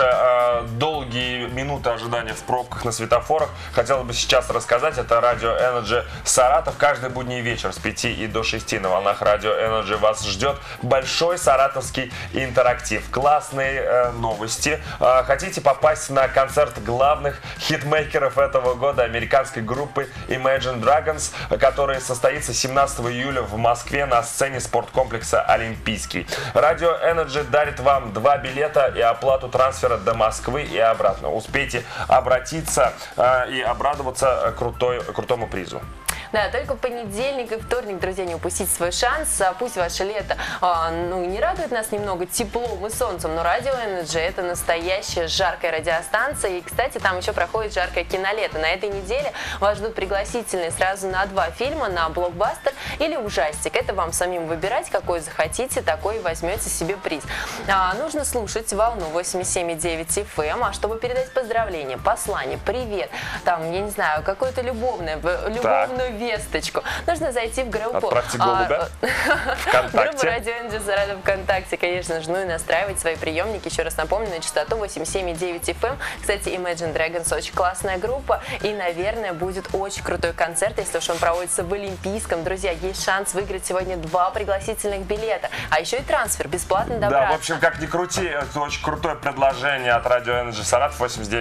долгие минуты ожидания в пробках на светофорах, хотелось бы сейчас рассказать. Это Радио Energy Саратов. Каждый будний вечер с 5 и до 6 на волнах Радио Energy вас ждет большой саратовский интерактив. Классные новости. Хотите попасть на концерт главных хитмейкеров этого года, американской группы Imagine Dragons, который состоится 17 июля в Москве на сцене спорткомплекса Олимпийский. Радио Energy дарит вам 2 билета и оплату трансфера до Москвы и обратно. Успейте обратиться и обрадоваться крутому призу. Да, только в понедельник и вторник, друзья, не упустите свой шанс. Пусть ваше лето не радует нас немного теплом и солнцем, но Радио Energy — это настоящая жаркая радиостанция. И, кстати, там еще проходит жаркое кинолето. На этой неделе вас ждут пригласительные сразу на 2 фильма, на блокбастер или ужастик. Это вам самим выбирать, какой захотите, такой возьмете себе приз. Нужно слушать волну 87,9 FM, а чтобы передать поздравления, послание, привет, там, я не знаю, какую-то любовную весточку, нужно зайти в группу. Отправьте голубя ВКонтакте. Группу Радио Energy Саратов ВКонтакте, конечно же, ну и настраивать свои приемники. Еще раз напомню, на частоту 87,9 FM. Кстати, Imagine Dragons очень классная группа, и, наверное, будет очень крутой концерт, если уж он проводится в Олимпийском. Друзья, есть шанс выиграть сегодня 2 пригласительных билета, а еще и трансфер бесплатно добраться. Да, в общем, как ни крути, это очень крутое предложение от Радио Energy Саратов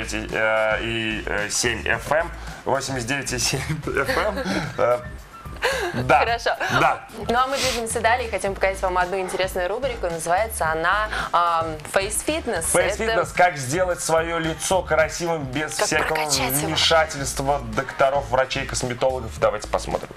89,7 FM. 89,7 FM. Да. Хорошо. Да. Ну а мы движемся далее и хотим показать вам одну интересную рубрику. Называется она Face Fitness. Face Fitness. Как сделать свое лицо красивым без всякого вмешательства докторов, врачей, косметологов. Давайте посмотрим.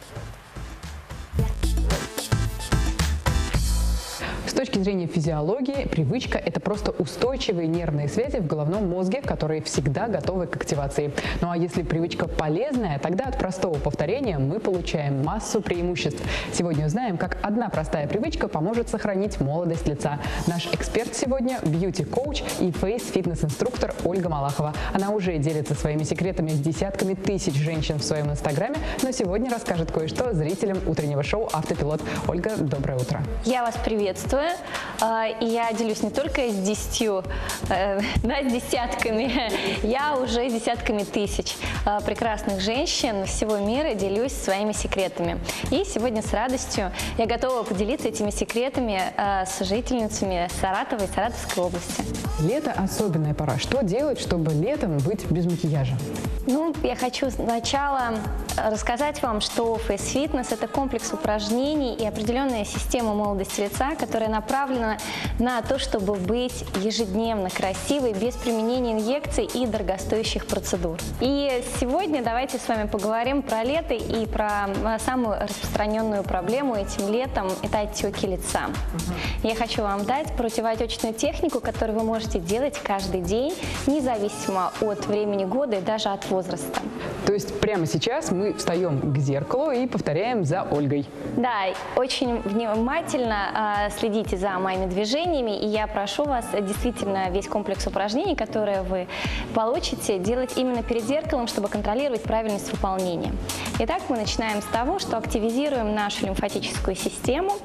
С точки зрения физиологии, привычка – это просто устойчивые нервные связи в головном мозге, которые всегда готовы к активации. Ну а если привычка полезная, тогда от простого повторения мы получаем массу преимуществ. Сегодня узнаем, как одна простая привычка поможет сохранить молодость лица. Наш эксперт сегодня – бьюти-коуч и фейс-фитнес-инструктор Ольга Малахова. Она уже делится своими секретами с десятками тысяч женщин в своем инстаграме, но сегодня расскажет кое-что зрителям утреннего шоу «Автопилот». Ольга, доброе утро. Я вас приветствую. И я делюсь не только с 10, с десятками, я уже с десятками тысяч прекрасных женщин всего мира делюсь своими секретами. И сегодня с радостью я готова поделиться этими секретами с жительницами Саратова и Саратовской области. Лето – особенная пора. Что делать, чтобы летом быть без макияжа? Ну, я хочу сначала рассказать вам, что Face Fitness – это комплекс упражнений и определенная система молодости лица, которая направлена на то, чтобы быть ежедневно красивой, без применения инъекций и дорогостоящих процедур. И сегодня давайте с вами поговорим про лето и про самую распространенную проблему этим летом – это отеки лица. Я хочу вам дать противоотечную технику, которую вы можете делать каждый день, независимо от времени года и даже от возраста. То есть прямо сейчас мы встаем к зеркалу и повторяем за Ольгой. Да, очень внимательно следите за моими движениями, и я прошу вас действительно весь комплекс упражнений, которые вы получите, делать именно перед зеркалом, чтобы контролировать правильность выполнения. Итак, мы начинаем с того, что активизируем нашу лимфатическую систему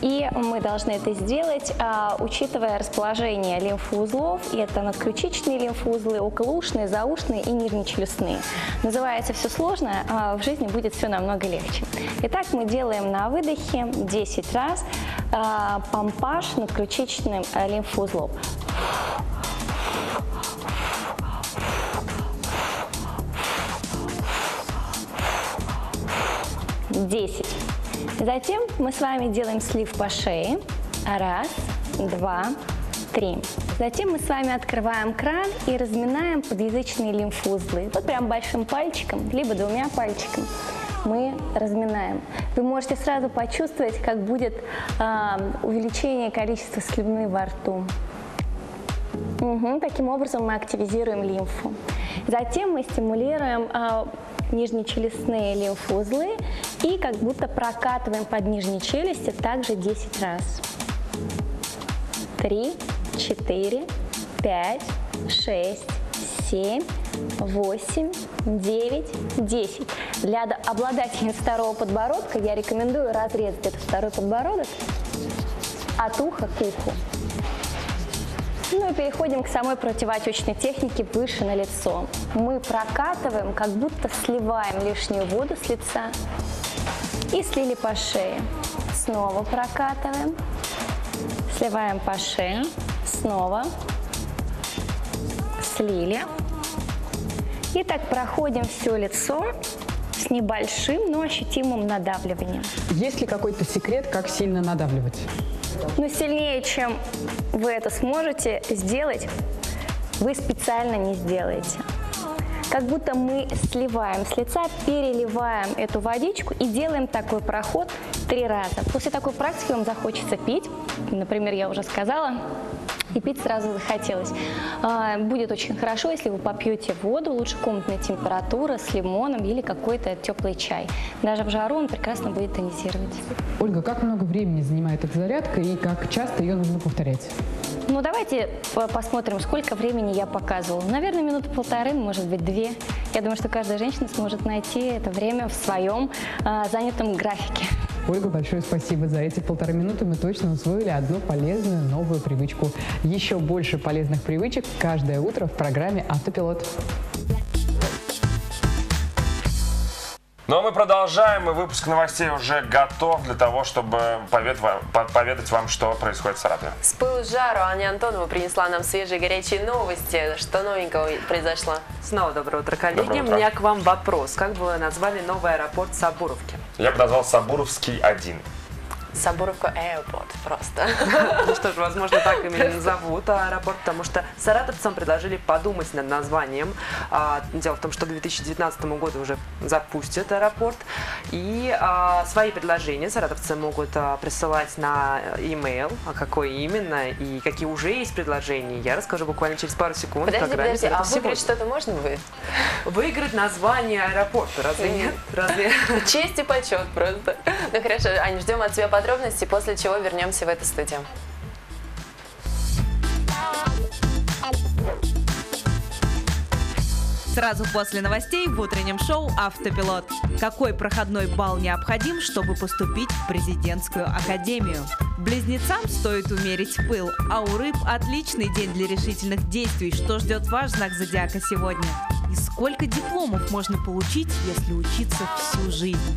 И мы должны это сделать, учитывая расположение лимфоузлов. Это надключичные лимфоузлы, околоушные, заушные и нижнечелюстные. Называется все сложно, а в жизни будет все намного легче. Итак, мы делаем на выдохе 10 раз помпаж надключичным лимфоузлом. 10. Затем мы с вами делаем слив по шее. 1, 2, 3. Затем мы с вами открываем кран и разминаем подъязычные лимфоузлы. Вот прям большим пальчиком, либо 2 пальчиками мы разминаем. Вы можете сразу почувствовать, как будет увеличение количества слюны во рту. Таким образом мы активизируем лимфу. Затем мы стимулируем нижнечелюстные лимфоузлы и как будто прокатываем под нижней челюстью также 10 раз. 3, 4, 5, 6, 7, 8, 9, 10. Для обладателей второго подбородка я рекомендую разрезать этот второй подбородок от уха к уху. Ну и переходим к самой противоотечной технике выше на лицо. Мы прокатываем, как будто сливаем лишнюю воду с лица. И слили по шее. Снова прокатываем. Сливаем по шее. Снова. Слили. И так проходим все лицо с небольшим, но ощутимым надавливанием. Есть ли какой-то секрет, как сильно надавливать? Но сильнее, чем вы это сможете сделать, вы специально не сделаете. Как будто мы сливаем с лица, переливаем эту водичку и делаем такой проход 3 раза. После такой практики вам захочется пить. Например, я уже сказала, и пить сразу захотелось. Будет очень хорошо, если вы попьете воду, лучше комнатной температуры, с лимоном или какой-то теплый чай. Даже в жару он прекрасно будет тонизировать. Ольга, как много времени занимает эта зарядка и как часто ее нужно повторять? Ну, давайте посмотрим, сколько времени я показывала. Наверное, минуты 1,5, может быть 2. Я думаю, что каждая женщина сможет найти это время в своем занятом графике. Ольга, большое спасибо. За эти 1,5 минуты мы точно усвоили одну полезную новую привычку. Еще больше полезных привычек каждое утро в программе «Автопилот». Ну а мы продолжаем, и выпуск новостей уже готов для того, чтобы поведать вам, что происходит в Саратове. С пылу с жару Аня Антонова принесла нам свежие горячие новости. Что новенького произошло? Снова доброе утро, коллеги. Доброе утро. У меня к вам вопрос. Как бы вы назвали новый аэропорт Сабуровки? Я бы назвал Сабуровский 1. Сабуровка Airport просто. Ну что ж, возможно, так именно зовут аэропорт, потому что саратовцам предложили подумать над названием. Дело в том, что к 2019 году уже запустят аэропорт. И свои предложения саратовцы могут присылать на e-mail, какой именно и какие уже есть предложения. Я расскажу буквально через пару секунд. Подожди, а выиграть что-то можно будет? Выиграть название аэропорта, разве нет? Разве? Честь и почет просто. Ну хорошо, Аня, ждем от тебя подробностей, после чего вернемся в эту студию. Сразу после новостей в утреннем шоу «Автопилот». Какой проходной балл необходим, чтобы поступить в президентскую академию? Близнецам стоит умерить пыл, а у рыб отличный день для решительных действий. Что ждет ваш знак зодиака сегодня? И сколько дипломов можно получить, если учиться всю жизнь?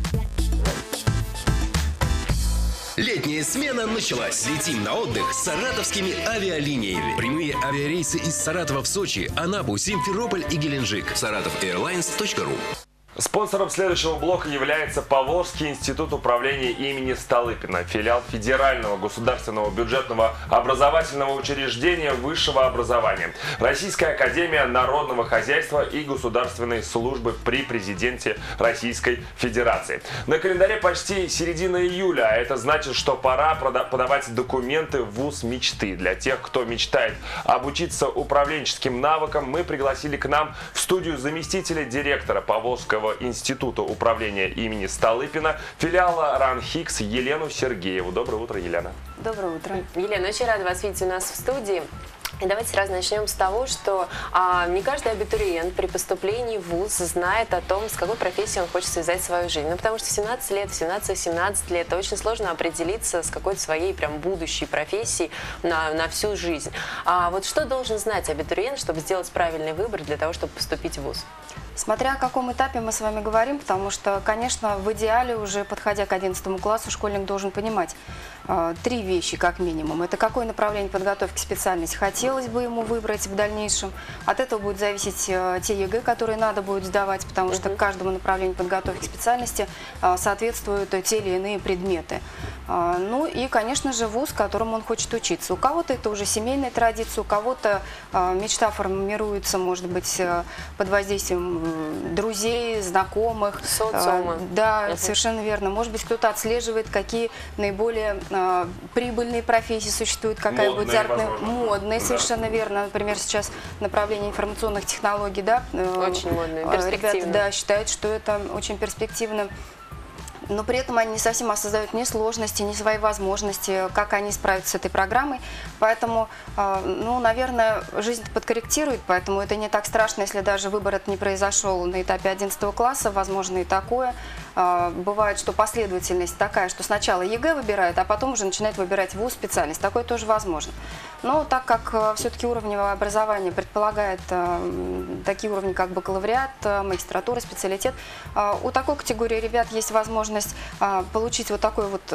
Летняя смена началась. Летим на отдых с саратовскими авиалиниями. Прямые авиарейсы из Саратова в Сочи, Анапу, Симферополь и Геленджик. SaratoVairlines.ru. Спонсором следующего блока является Поволжский институт управления имени Столыпина, филиал Федерального государственного бюджетного образовательного учреждения высшего образования, Российская академия народного хозяйства и государственной службы при президенте Российской Федерации. На календаре почти середина июля, а это значит, что пора подавать документы в вуз мечты. Для тех, кто мечтает обучиться управленческим навыкам, мы пригласили к нам в студию заместителя директора Поволжского института управления имени Столыпина, филиала РАНХИКС Елену Сергееву. Доброе утро, Елена. Доброе утро. Елена, очень рада вас видеть у нас в студии. И давайте сразу начнем с того, что не каждый абитуриент при поступлении в вуз знает о том, с какой профессией он хочет связать свою жизнь. Ну, потому что в 17 лет, в 17-18 лет очень сложно определиться с какой-то своей прям будущей профессией на всю жизнь. А вот что должен знать абитуриент, чтобы сделать правильный выбор для того, чтобы поступить в вуз? Смотря о каком этапе мы с вами говорим, потому что, конечно, в идеале уже подходя к 11 классу, школьник должен понимать 3 вещи как минимум. Это какое направление подготовки, специальность хотелось бы ему выбрать в дальнейшем. От этого будет зависеть те ЕГЭ, которые надо будет сдавать, потому что каждому направлению подготовки специальности соответствуют те или иные предметы. Ну и, конечно же, вуз, которым он хочет учиться. У кого-то это уже семейная традиция, у кого-то мечта формируется, может быть, под воздействием друзей, знакомых. Социума. Да, совершенно верно. Может быть, кто-то отслеживает, какие наиболее прибыльные профессии существуют, какая будет заработная. Модные, совершенно верно. Например, сейчас направление информационных технологий, да. Очень модные, перспективные. Ребята, да, считают, что это очень перспективно. Но при этом они не совсем осознают ни сложности, ни свои возможности, как они справятся с этой программой. Поэтому, ну, наверное, жизнь подкорректирует, поэтому это не так страшно, если даже выбор этот не произошел на этапе 11 класса, возможно и такое. Бывает, что последовательность такая, что сначала ЕГЭ выбирают, а потом уже начинают выбирать вуз, специальность. Такое тоже возможно. Но так как все-таки уровневое образование предполагает такие уровни, как бакалавриат, магистратура, специалитет, у такой категории ребят есть возможность получить вот такое вот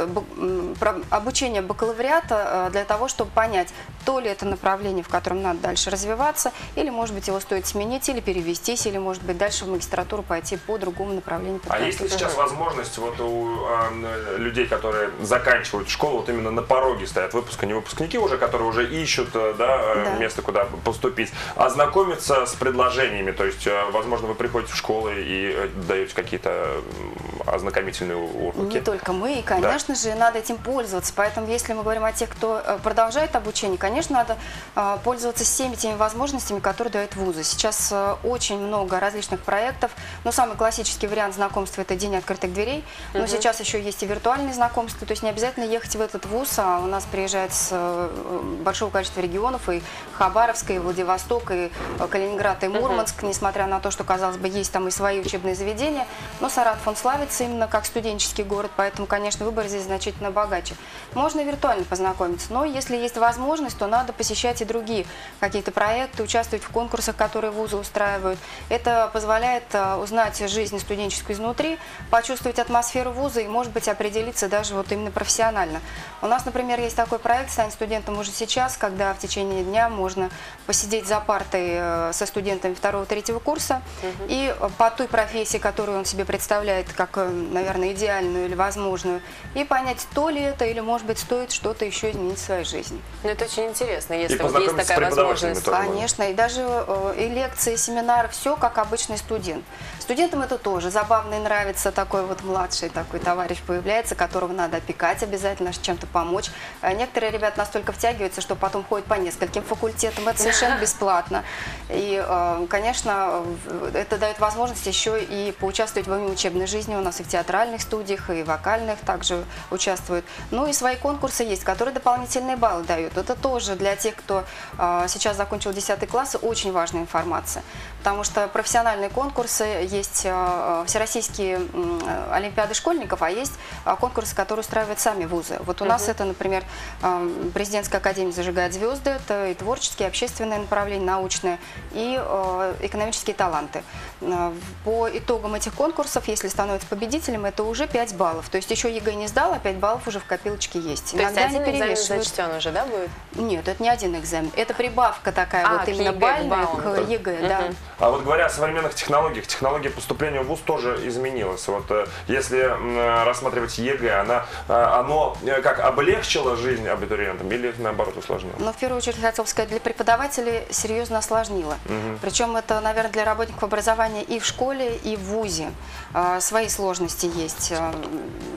обучение бакалавриата для того, чтобы понять, то ли это направление, в котором надо дальше развиваться, или, может быть, его стоит сменить, или перевестись, или, может быть, дальше в магистратуру пойти по другому направлению подготовки. А есть ли сейчас возможность вот у людей, которые заканчивают школу, вот именно на пороге стоят выпуска, не выпускники уже, которые уже ищут, да, место, куда поступить, ознакомиться с предложениями, то есть, возможно, вы приходите в школу и даете какие-то ознакомительные уроки? Не только мы, и, конечно же, надо этим пользоваться, поэтому, если мы говорим о тех, кто продолжает обучение, конечно, надо пользоваться всеми теми возможностями, которые дают вузы. Сейчас очень много различных проектов, но самый классический вариант знакомства – это День открытых дверей, но сейчас еще есть и виртуальные знакомства, то есть не обязательно ехать в этот вуз, а у нас приезжает с большого количества регионов, и Хабаровск, и Владивосток, и Калининград, и Мурманск, несмотря на то, что, казалось бы, есть там и свои учебные заведения, но Саратов, он славится именно как студенческий город, поэтому, конечно, выбор здесь значительно богаче. Можно виртуально познакомиться, но если есть возможность, то надо посещать и другие какие-то проекты, участвовать в конкурсах, которые вузы устраивают. Это позволяет узнать жизнь студенческую изнутри, почувствовать атмосферу вуза и, может быть, определиться даже вот именно профессионально. У нас, например, есть такой проект «Стань студентом уже сейчас», когда в течение дня можно посидеть за партой со студентами 2-3 курса и по той профессии, которую он себе представляет как, наверное, идеальную или возможную, и понять, то ли это, или, может быть, стоит что-то еще изменить в своей жизни. Ну, это очень интересно, если вот есть такая возможность. Конечно, и даже и лекции, и семинары, все как обычный студент. Студентам это тоже забавно и нравится, такой вот младший такой товарищ появляется, которого надо опекать обязательно, чем-то помочь. Некоторые ребята настолько втягиваются, что потом ходят по нескольким факультетам, это совершенно бесплатно. И, конечно, это дает возможность еще и поучаствовать в учебной жизни. У нас и в театральных студиях, и вокальных также участвуют. Ну и свои конкурсы есть, которые дополнительные баллы дают. Это тоже для тех, кто сейчас закончил 10 класс, очень важная информация. Потому что профессиональные конкурсы, есть всероссийские олимпиады школьников, а есть конкурсы, которые устраивают сами вузы. Вот у нас это, например, президентская академия «Зажигает звезды», это и творческие, и общественные направления, научные, и экономические таланты. По итогам этих конкурсов, если становится победителем, это уже 5 баллов. То есть еще ЕГЭ не сдал, а 5 баллов уже в копилочке есть. То иногда есть один экзамен зачтен уже, да, будет? Нет, это не один экзамен. Это прибавка такая вот именно бальная к ЕГЭ, да. А вот говоря о современных технологиях, технология поступления в вуз тоже изменилась. Вот если рассматривать ЕГЭ, оно как облегчило жизнь абитуриентам или наоборот усложнило? Ну, в первую очередь, хотел бы сказать, для преподавателей серьезно осложнило. Причем это, наверное, для работников образования и в школе, и в вузе. Свои сложности есть.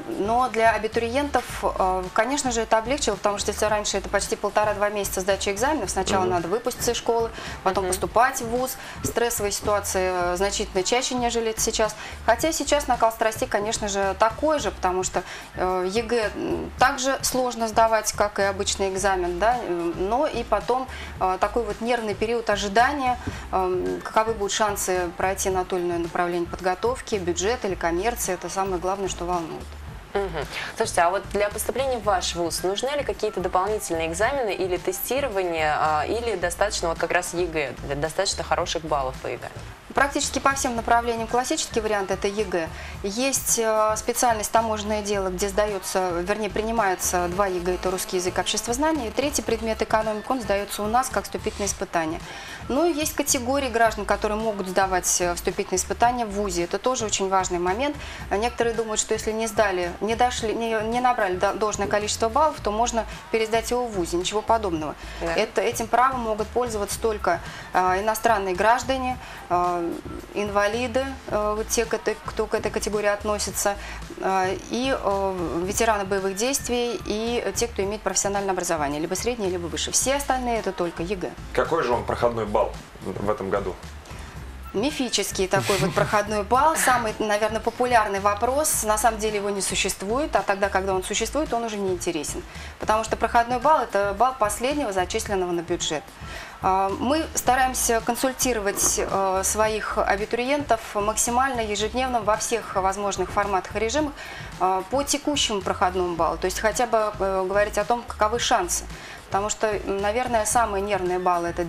Но для абитуриентов, конечно же, это облегчило, потому что если раньше это почти 1,5-2 месяца сдачи экзаменов, сначала надо выпуститься из школы, потом поступать в вуз, стрессовые ситуации значительно чаще, нежели это сейчас. Хотя сейчас накал страстей, конечно же, такой же, потому что ЕГЭ также сложно сдавать, как и обычный экзамен, да, но и потом такой вот нервный период ожидания, каковы будут шансы пройти на то или иное направление подготовки, бюджет или коммерция, это самое главное, что волнует. Слушайте, а вот для поступления в ваш вуз нужны ли какие-то дополнительные экзамены или тестирование, или достаточно вот как раз ЕГЭ, достаточно хороших баллов по ЕГЭ? Практически по всем направлениям классический вариант – это ЕГЭ. Есть специальность таможенное дело, где сдается, вернее, принимается 2 ЕГЭ – это русский язык, обществознание, и 3-й предмет экономика, он сдается у нас как вступительное испытание. Ну и есть категории граждан, которые могут сдавать вступительные испытания в ВУЗе. Это тоже очень важный момент. Некоторые думают, что если не сдали, не набрали должное количество баллов, то можно пересдать его в ВУЗе. Ничего подобного. Да. Этим правом могут пользоваться только иностранные граждане, инвалиды, те, кто к этой категории относится, и ветераны боевых действий, и те, кто имеет профессиональное образование, либо среднее, либо выше. Все остальные – это только ЕГЭ. Какой же он проходной балл в этом году? Мифический такой вот проходной балл, самый, наверное, популярный вопрос, на самом деле его не существует, а тогда, когда он существует, он уже не интересен. Потому что проходной балл – это балл последнего, зачисленного на бюджет. Мы стараемся консультировать своих абитуриентов максимально ежедневно во всех возможных форматах и режимах по текущему проходному баллу, то есть хотя бы говорить о том, каковы шансы. Потому что, наверное, самые нервные баллы – это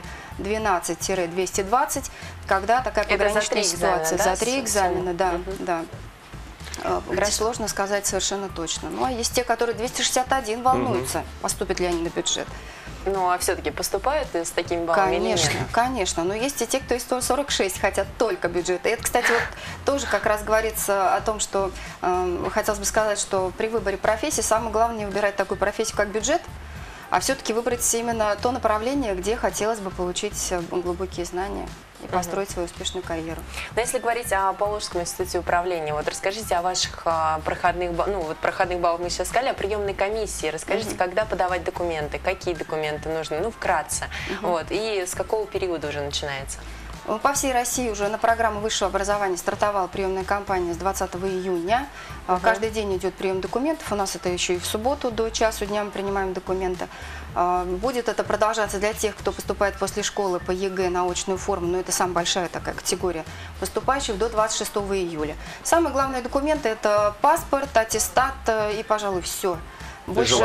212-220, когда такая пограничная ситуация. За 3 экзамена, да, да. Здесь сложно сказать совершенно точно. Ну, а есть те, которые 261 волнуются, поступят ли они на бюджет. Ну, а все-таки поступают с такими баллами или нет? Конечно, конечно. Но есть и те, кто из 146 хотят только бюджета. И это, кстати, вот тоже как раз говорится о том, что хотелось бы сказать, что при выборе профессии самое главное не выбирать такую профессию, как бюджет, а все-таки выбрать именно то направление, где хотелось бы получить глубокие знания и построить свою успешную карьеру. Но если говорить о Поволжском институте управления, вот расскажите о ваших проходных баллах мы сейчас сказали, о приемной комиссии. Расскажите, когда подавать документы, какие документы нужны, ну, вкратце, вот, и с какого периода уже начинается? По всей России уже на программу высшего образования стартовала приемная кампания с 20 июня. Каждый день идет прием документов. У нас это еще и в субботу до часу дня мы принимаем документы. Будет это продолжаться для тех, кто поступает после школы по ЕГЭ на очную форму, но это самая большая такая категория поступающих, до 26 июля. Самые главные документы – это паспорт, аттестат и, пожалуй, все. Больше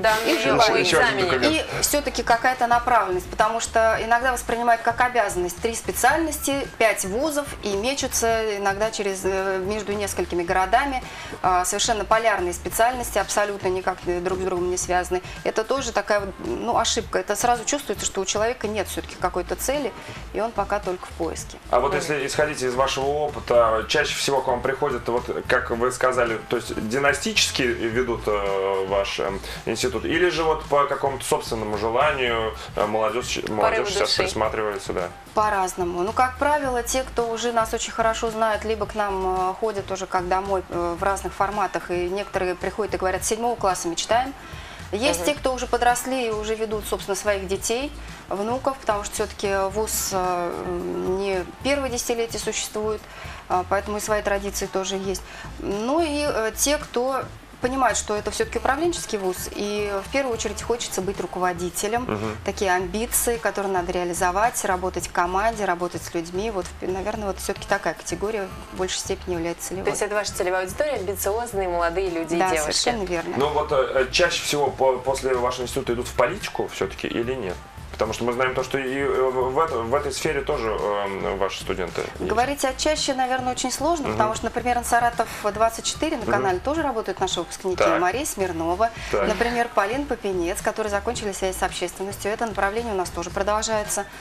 и все-таки какая-то направленность, потому что иногда воспринимают как обязанность 3 специальности, 5 вузов и мечутся иногда между несколькими городами, совершенно полярные специальности, абсолютно никак друг с другом не связаны. Это тоже такая, ну, ошибка. Это сразу чувствуется, что у человека нет все-таки какой-то цели, и он пока только в поиске. А вот если исходить из вашего опыта, чаще всего к вам приходят, вот как вы сказали, то есть династически ведут ваш институт, или же вот по какому-то собственному желанию молодежь сейчас присматривается, да? По-разному. Ну, как правило, те, кто уже нас очень хорошо знают, либо к нам ходят уже как домой в разных форматах, и некоторые приходят и говорят, 7 класса мечтаем. Есть те, кто уже подросли и уже ведут, собственно, своих детей, внуков, потому что все-таки вуз не первое десятилетие существует, поэтому и свои традиции тоже есть. Ну и те, кто понимают, что это все-таки управленческий вуз, и в первую очередь хочется быть руководителем, такие амбиции, которые надо реализовать, работать в команде, работать с людьми. Вот, наверное, вот все-таки такая категория в большей степени является целевой. То есть это ваша целевая аудитория, амбициозные молодые люди и девушки? Да, совершенно верно. Ну вот чаще всего после вашего института идут в политику все-таки или нет? Потому что мы знаем то, что и в этой сфере тоже ваши студенты есть. Говорить о чаще, наверное, очень сложно, потому что, например, на Саратов-24 на канале тоже работают наши выпускники. Так. Мария Смирнова, Так. например, Полин Попенец, которые закончили связь с общественностью. Это направление у нас тоже продолжается.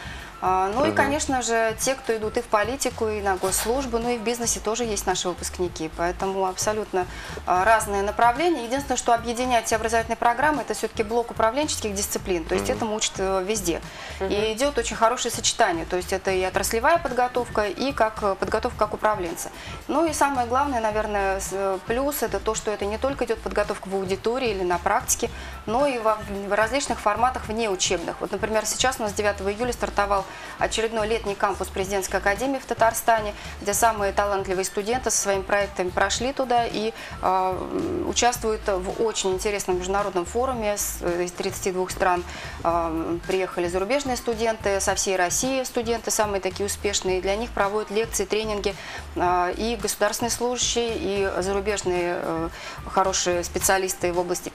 Ну и, конечно же, те, кто идут и в политику, и на госслужбу, ну и в бизнесе тоже есть наши выпускники. Поэтому абсолютно разные направления. Единственное, что объединяет все образовательные программы, это все-таки блок управленческих дисциплин. То есть этому учат везде. И идет очень хорошее сочетание. То есть это и отраслевая подготовка, и подготовка как управленца. Ну и самое главное, наверное, плюс, это то, что это не только идет подготовка в аудитории или на практике, но и в различных форматах вне учебных. Вот, например, сейчас у нас 9 июля стартовал очередной летний кампус президентской академии в Татарстане, где самые талантливые студенты со своими проектами прошли туда и участвуют в очень интересном международном форуме. Из 32 стран приехали зарубежные студенты, со всей России студенты, самые такие успешные. Для них проводят лекции, тренинги и государственные служащие, и зарубежные хорошие специалисты в области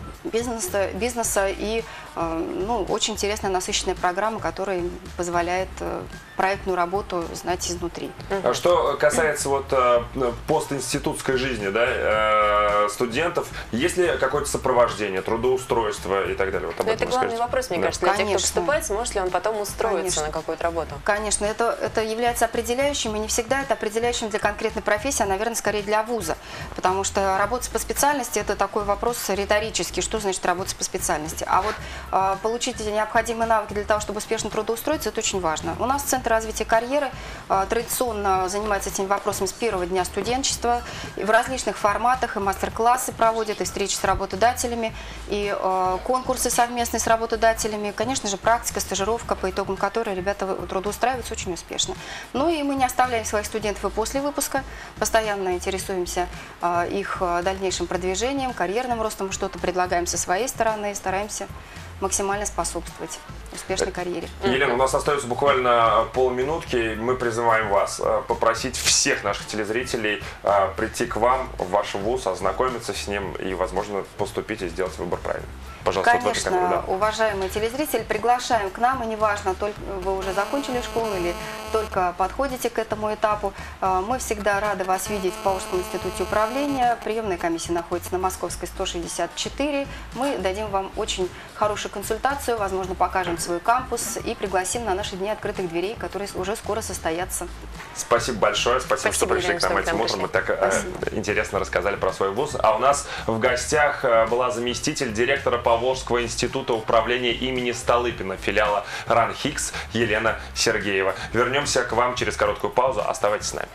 бизнеса и очень интересная, насыщенная программа, которая позволяет проектную работу знать изнутри. Что касается постинститутской жизни, да, студентов, есть ли какое-то сопровождение, трудоустройство и так далее? Вот это главный вопрос, мне кажется, для тех, кто поступает, сможет ли он потом устроиться на какую-то работу? Конечно, это является определяющим, и не всегда это определяющим для конкретной профессии, а, наверное, скорее для вуза, потому что работать по специальности – это такой вопрос риторический, что значит работать по специальности. А вот получить необходимые навыки для того, чтобы успешно трудоустроиться, это очень важно. У нас Центр развития карьеры традиционно занимается этими вопросами с первого дня студенчества, и в различных форматах, и мастер-классы проводят, и встречи с работодателями, и конкурсы совместные с работодателями, конечно же, практика, стажировка, по итогам которой ребята трудоустраиваются очень успешно. Ну и мы не оставляем своих студентов и после выпуска, постоянно интересуемся их дальнейшим продвижением, карьерным ростом, что-то предлагаем со своей стороны и стараемся максимально способствовать успешной карьере. Елена, у нас остается буквально полминутки. Мы призываем вас попросить всех наших телезрителей прийти к вам в ваш вуз, ознакомиться с ним и, возможно, поступить и сделать выбор правильно. Пожалуйста, конечно, уважаемые телезрители, приглашаем к нам, и неважно, только вы уже закончили школу или только подходите к этому этапу. Мы всегда рады вас видеть в Поволжском институте управления. Приемная комиссия находится на Московской 164. Мы дадим вам очень хорошую консультацию, возможно, покажем свой кампус и пригласим на наши дни открытых дверей, которые уже скоро состоятся. Спасибо большое, спасибо, что пришли к нам этим утром. Мы так интересно рассказали про свой вуз. А у нас в гостях была заместитель директора Поволжского института управления имени Столыпина, филиала РАНХИКС Елена Сергеева. Вернемся к вам через короткую паузу. Оставайтесь с нами.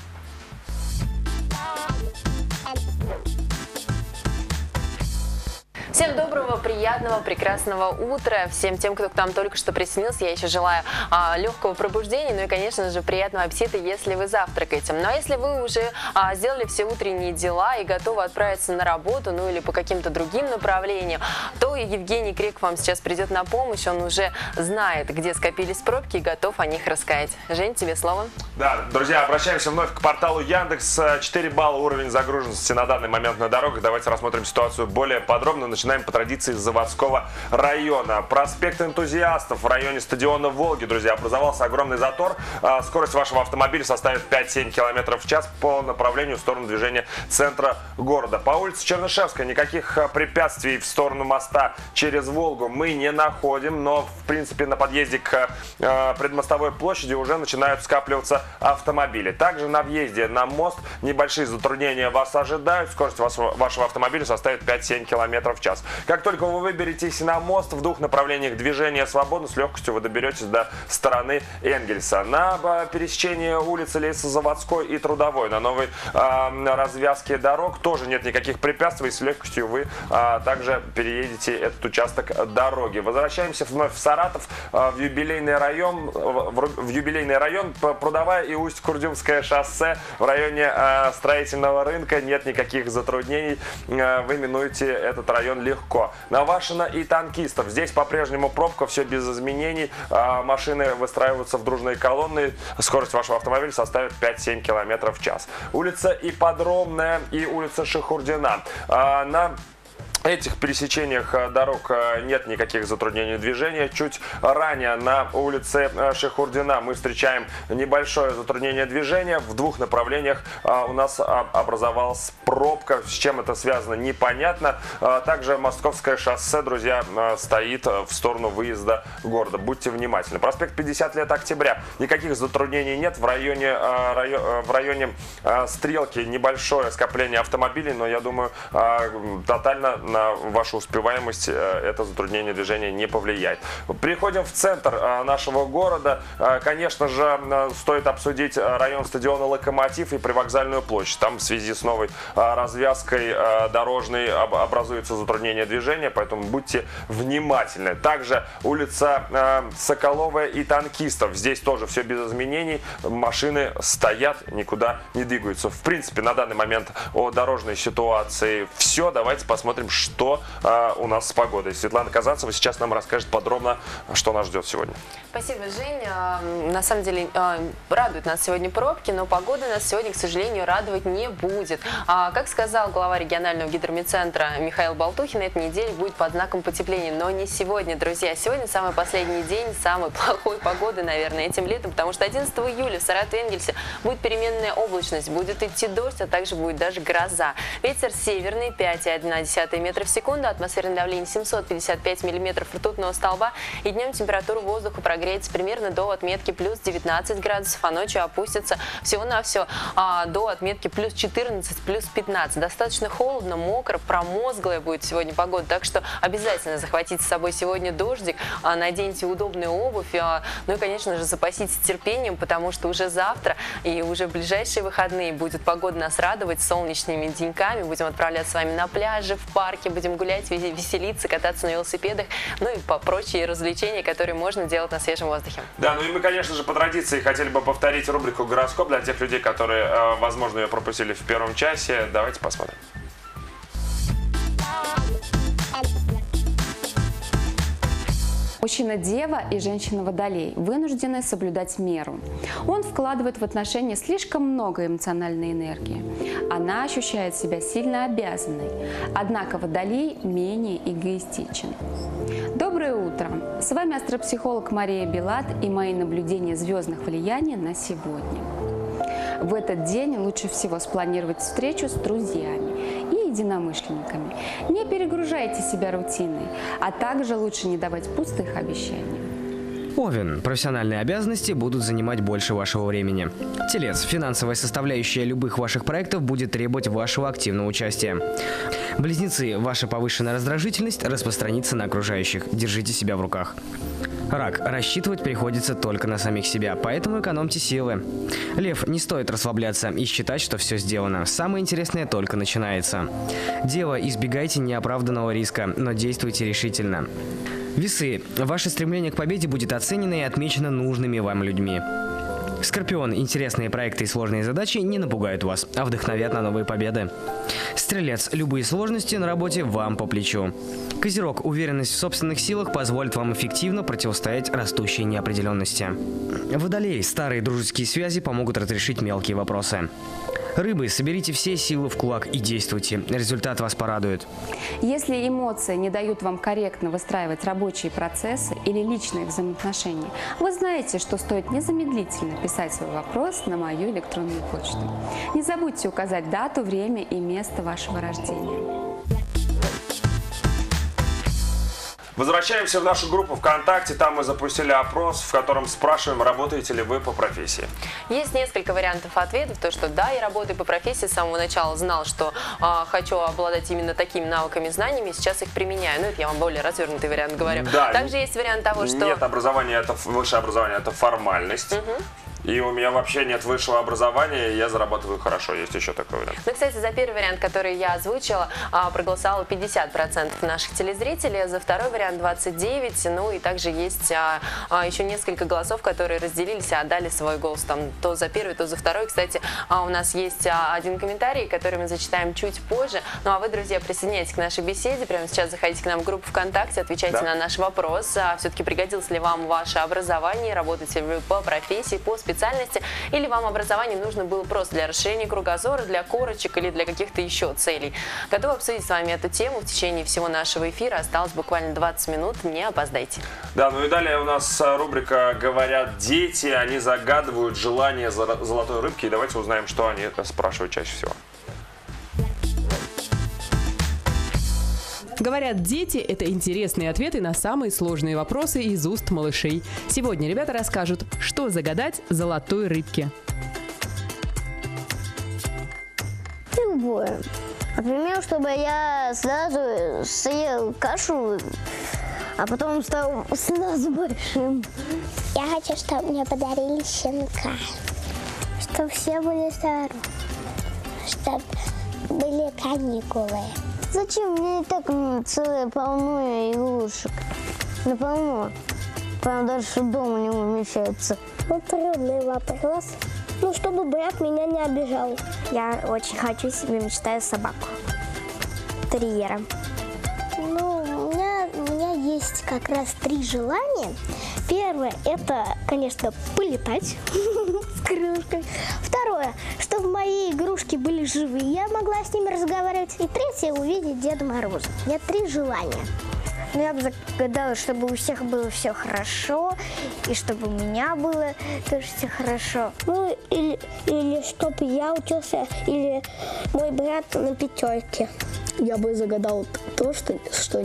Всем доброго, приятного, прекрасного утра. Всем тем, кто к нам только что присоединился, я еще желаю легкого пробуждения, ну и, конечно же, приятного аппетита, если вы завтракаете. Ну а если вы уже сделали все утренние дела и готовы отправиться на работу, ну или по каким-то другим направлениям, то Евгений Крик вам сейчас придет на помощь. Он уже знает, где скопились пробки и готов о них рассказать. Жень, тебе слово. Да, друзья, обращаемся вновь к порталу Яндекс. 4 балла уровень загруженности на данный момент на дорогах. Давайте рассмотрим ситуацию более подробно. Начинаем по традиции с Заводского района. Проспект Энтузиастов в районе стадиона Волги, друзья, образовался огромный затор. Скорость вашего автомобиля составит 5-7 км в час по направлению в сторону движения центра города. По улице Чернышевская никаких препятствий в сторону моста через Волгу мы не находим, но в принципе на подъезде к предмостовой площади уже начинают скапливаться автомобили. Также на въезде на мост небольшие затруднения вас ожидают. Скорость вашего автомобиля составит 5-7 км в час. Как только вы выберетесь на мост, в двух направлениях движения свободно, с легкостью вы доберетесь до стороны Энгельса. На пересечении улицы Лесозаводской и Трудовой на новой развязке дорог тоже нет никаких препятствий, с легкостью вы также переедете этот участок дороги. Возвращаемся вновь в Саратов, в юбилейный район, Прудовая и Усть-Курдюмское шоссе в районе строительного рынка. Нет никаких затруднений, вы минуете этот район легко. Навашино и Танкистов. Здесь по-прежнему пробка, все без изменений. Машины выстраиваются в дружные колонны. Скорость вашего автомобиля составит 5-7 км в час. Улица Ипподромная и улица Шахурдина. На этих пересечениях дорог нет никаких затруднений движения. Чуть ранее на улице Шехурдина мы встречаем небольшое затруднение движения. В двух направлениях у нас образовалась пробка. С чем это связано, непонятно. Также Московское шоссе, друзья, стоит в сторону выезда города. Будьте внимательны. Проспект 50 лет октября. Никаких затруднений нет. В районе Стрелки небольшое скопление автомобилей, но я думаю, тотально на вашу успеваемость это затруднение движения не повлияет. Переходим в центр нашего города. Конечно же, стоит обсудить район стадиона «Локомотив» и Привокзальную площадь. Там в связи с новой развязкой дорожной образуется затруднение движения, поэтому будьте внимательны. Также улица Соколовая и Танкистов. Здесь тоже все без изменений. Машины стоят, никуда не двигаются. В принципе, на данный момент о дорожной ситуации все. Давайте посмотрим, что у нас с погодой. Светлана Казанцева сейчас нам расскажет подробно, что нас ждет сегодня. Спасибо, Женя. На самом деле радуют нас сегодня пробки, но погода нас сегодня, к сожалению, радовать не будет. Как сказал глава регионального гидромедцентра Михаил Болтухин, эта неделя будет под знаком потепления. Но не сегодня, друзья. Сегодня самый последний день самой плохой погоды, наверное, этим летом, потому что 11 июля в Саратове-Энгельсе будет переменная облачность, будет идти дождь, а также будет даже гроза. Ветер северный 5,1 метра в секунду, атмосферное давление 755 миллиметров ртутного столба, и днем температура воздуха прогреется примерно до отметки плюс 19 градусов, а ночью опустится всего-навсего до отметки плюс 14, плюс 15. Достаточно холодно, мокро, промозглая будет сегодня погода, так что обязательно захватите с собой сегодня дождик, наденьте удобную обувь, ну и, конечно же, запаситесь терпением, потому что уже завтра и уже в ближайшие выходные будет погода нас радовать солнечными деньками, будем отправляться с вами на пляже, в парке, будем гулять, веселиться, кататься на велосипедах, ну и по прочие развлечения, которые можно делать на свежем воздухе. Да, ну и мы, конечно же, по традиции хотели бы повторить рубрику «Гороскоп» для тех людей, которые, возможно, ее пропустили в первом часе. Давайте посмотрим. Мужчина-дева и женщина-водолей вынуждены соблюдать меру. Он вкладывает в отношения слишком много эмоциональной энергии. Она ощущает себя сильно обязанной. Однако водолей менее эгоистичен. Доброе утро! С вами астропсихолог Мария Белат и мои наблюдения звездных влияний на сегодня. В этот день лучше всего спланировать встречу с друзьями и единомышленниками. Не перегружайте себя рутиной, а также лучше не давать пустых обещаний. Овен. Профессиональные обязанности будут занимать больше вашего времени. Телец. Финансовая составляющая любых ваших проектов будет требовать вашего активного участия. Близнецы. Ваша повышенная раздражительность распространится на окружающих. Держите себя в руках. Рак. Рассчитывать приходится только на самих себя, поэтому экономьте силы. Лев. Не стоит расслабляться и считать, что все сделано. Самое интересное только начинается. Дева. Избегайте неоправданного риска, но действуйте решительно. Весы. Ваше стремление к победе будет оценено и отмечено нужными вам людьми. Скорпион. Интересные проекты и сложные задачи не напугают вас, а вдохновят на новые победы. Стрелец. Любые сложности на работе вам по плечу. Козерог. Уверенность в собственных силах позволит вам эффективно противостоять растущей неопределенности. Водолей. Старые дружеские связи помогут разрешить мелкие вопросы. Рыбы, соберите все силы в кулак и действуйте. Результат вас порадует. Если эмоции не дают вам корректно выстраивать рабочие процессы или личные взаимоотношения, вы знаете, что стоит незамедлительно писать свой вопрос на мою электронную почту. Не забудьте указать дату, время и место вашего рождения. Возвращаемся в нашу группу ВКонтакте. Там мы запустили опрос, в котором спрашиваем, работаете ли вы по профессии. Есть несколько вариантов ответов. То, что да, я работаю по профессии, с самого начала знал, что хочу обладать именно такими навыками и знаниями, сейчас их применяю. Ну, это я вам более развернутый вариант говорю. Да, также есть вариант того, что... Нет образования, это высшее образование, это формальность. И у меня вообще нет высшего образования, и я зарабатываю хорошо. Есть еще такой вариант. Ну, кстати, за первый вариант, который я озвучила, проголосовало 50% наших телезрителей, за второй вариант 29%, ну и также есть еще несколько голосов, которые разделились и отдали свой голос там то за первый, то за второй. Кстати, у нас есть один комментарий, который мы зачитаем чуть позже. Ну а вы, друзья, присоединяйтесь к нашей беседе, прямо сейчас заходите к нам в группу ВКонтакте, отвечайте на наш вопрос. Все-таки пригодилось ли вам ваше образование, работаете ли вы по профессии, по специальности, специальности, или вам образование нужно было просто для расширения кругозора, для корочек или для каких-то еще целей. Готовы обсудить с вами эту тему в течение всего нашего эфира. Осталось буквально 20 минут, не опоздайте. Да, ну и далее у нас рубрика «Говорят дети». Они загадывают желание золотой рыбки. И давайте узнаем, что они спрашивают чаще всего. Говорят, дети – это интересные ответы на самые сложные вопросы из уст малышей. Сегодня ребята расскажут, что загадать золотой рыбке. Любое. Например, чтобы я сразу съел кашу, а потом стал сразу большим. Я хочу, чтобы мне подарили щенка. Чтобы все были здоровы. Чтобы были каникулы. Зачем мне и так целое полно игрушек? Да полно. Прям даже дома не умещается. Ну, трудный вопрос. Ну, чтобы брат меня не обижал. Я очень хочу себе, мечтаю собаку. Терьера. Ну, у меня есть как раз 3 желания. Первое – это, конечно, полетать с крылышкой. Второе – чтобы мои игрушки были живы, я могла с ними разговаривать. И третье – увидеть Деда Мороза. У меня 3 желания. Ну, я бы загадала, чтобы у всех было все хорошо, и чтобы у меня было тоже все хорошо. Ну, или чтобы я учился, или мой брат на 5. Я бы загадал то, что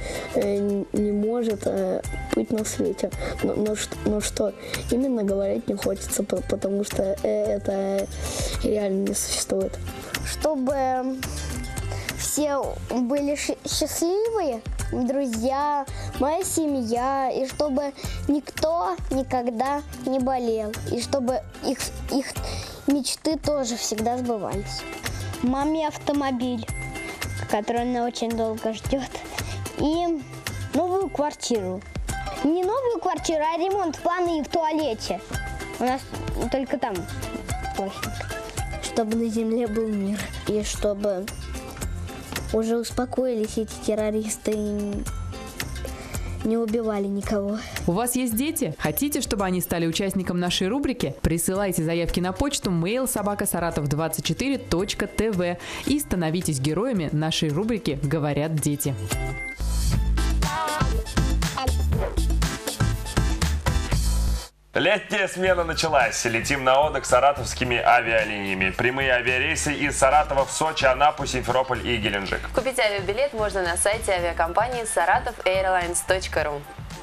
не может быть на свете. Но что именно говорить не хочется, потому что это реально не существует. Чтобы все были счастливые, друзья, моя семья, и чтобы никто никогда не болел, и чтобы их мечты тоже всегда сбывались. Маме автомобиль, который она очень долго ждет, и новую квартиру. Не новую квартиру, а ремонт в ванной и в туалете. У нас только там плохенько. Чтобы на земле был мир, и чтобы уже успокоились эти террористы и не убивали никого. У вас есть дети? Хотите, чтобы они стали участником нашей рубрики? Присылайте заявки на почту mail@saratov24.tv и становитесь героями нашей рубрики «Говорят дети». Летняя смена началась. Летим на отдых саратовскими авиалиниями. Прямые авиарейсы из Саратова в Сочи, Анапу, Симферополь и Геленджик. Купить авиабилет можно на сайте авиакомпании saratovairlines.ru.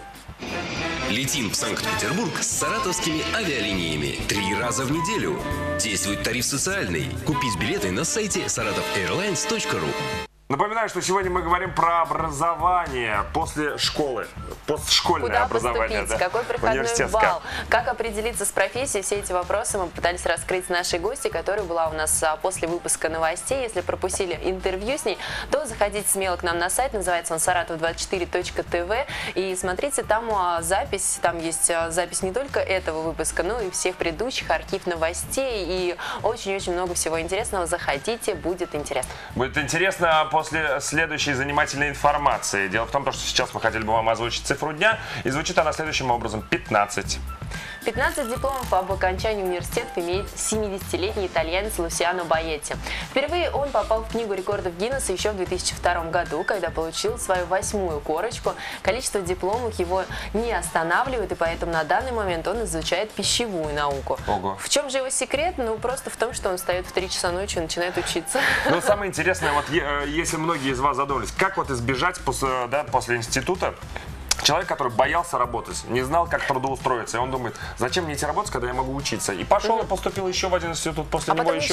Летим в Санкт-Петербург с саратовскими авиалиниями 3 раза в неделю. Действует тариф социальный. Купить билеты на сайте saratovairlines.ru. Напоминаю, что сегодня мы говорим про образование после школы. Постшкольное Куда образование. Поступить, Да? какой проходной балл, как определиться с профессией, все эти вопросы мы пытались раскрыть с нашей гостьей, которая была у нас после выпуска новостей. Если пропустили интервью с ней, то заходите смело к нам на сайт, называется он saratov24.tv, и смотрите, там запись, там есть запись не только этого выпуска, но и всех предыдущих, архив новостей и очень-очень много всего интересного. Заходите, будет интересно. Будет интересно после следующей занимательной информации. Дело в том, что сейчас мы хотели бы вам озвучить цифру дня, и звучит она следующим образом: 15. 15 дипломов об окончании университета имеет 70-летний итальянец Лусиано Баетти. Впервые он попал в Книгу рекордов Гиннесса еще в 2002 году, когда получил свою 8-ю корочку. Количество дипломов его не останавливает, и поэтому на данный момент он изучает пищевую науку. Ого. В чем же его секрет? Ну, просто в том, что он встает в 3 часа ночи и начинает учиться. Ну, самое интересное, вот если многие из вас задумались, как вот избежать после института, человек, который боялся работать, не знал, как трудоустроиться, и он думает, зачем мне идти работать, когда я могу учиться? И пошел и поступил еще в один институт, после него еще.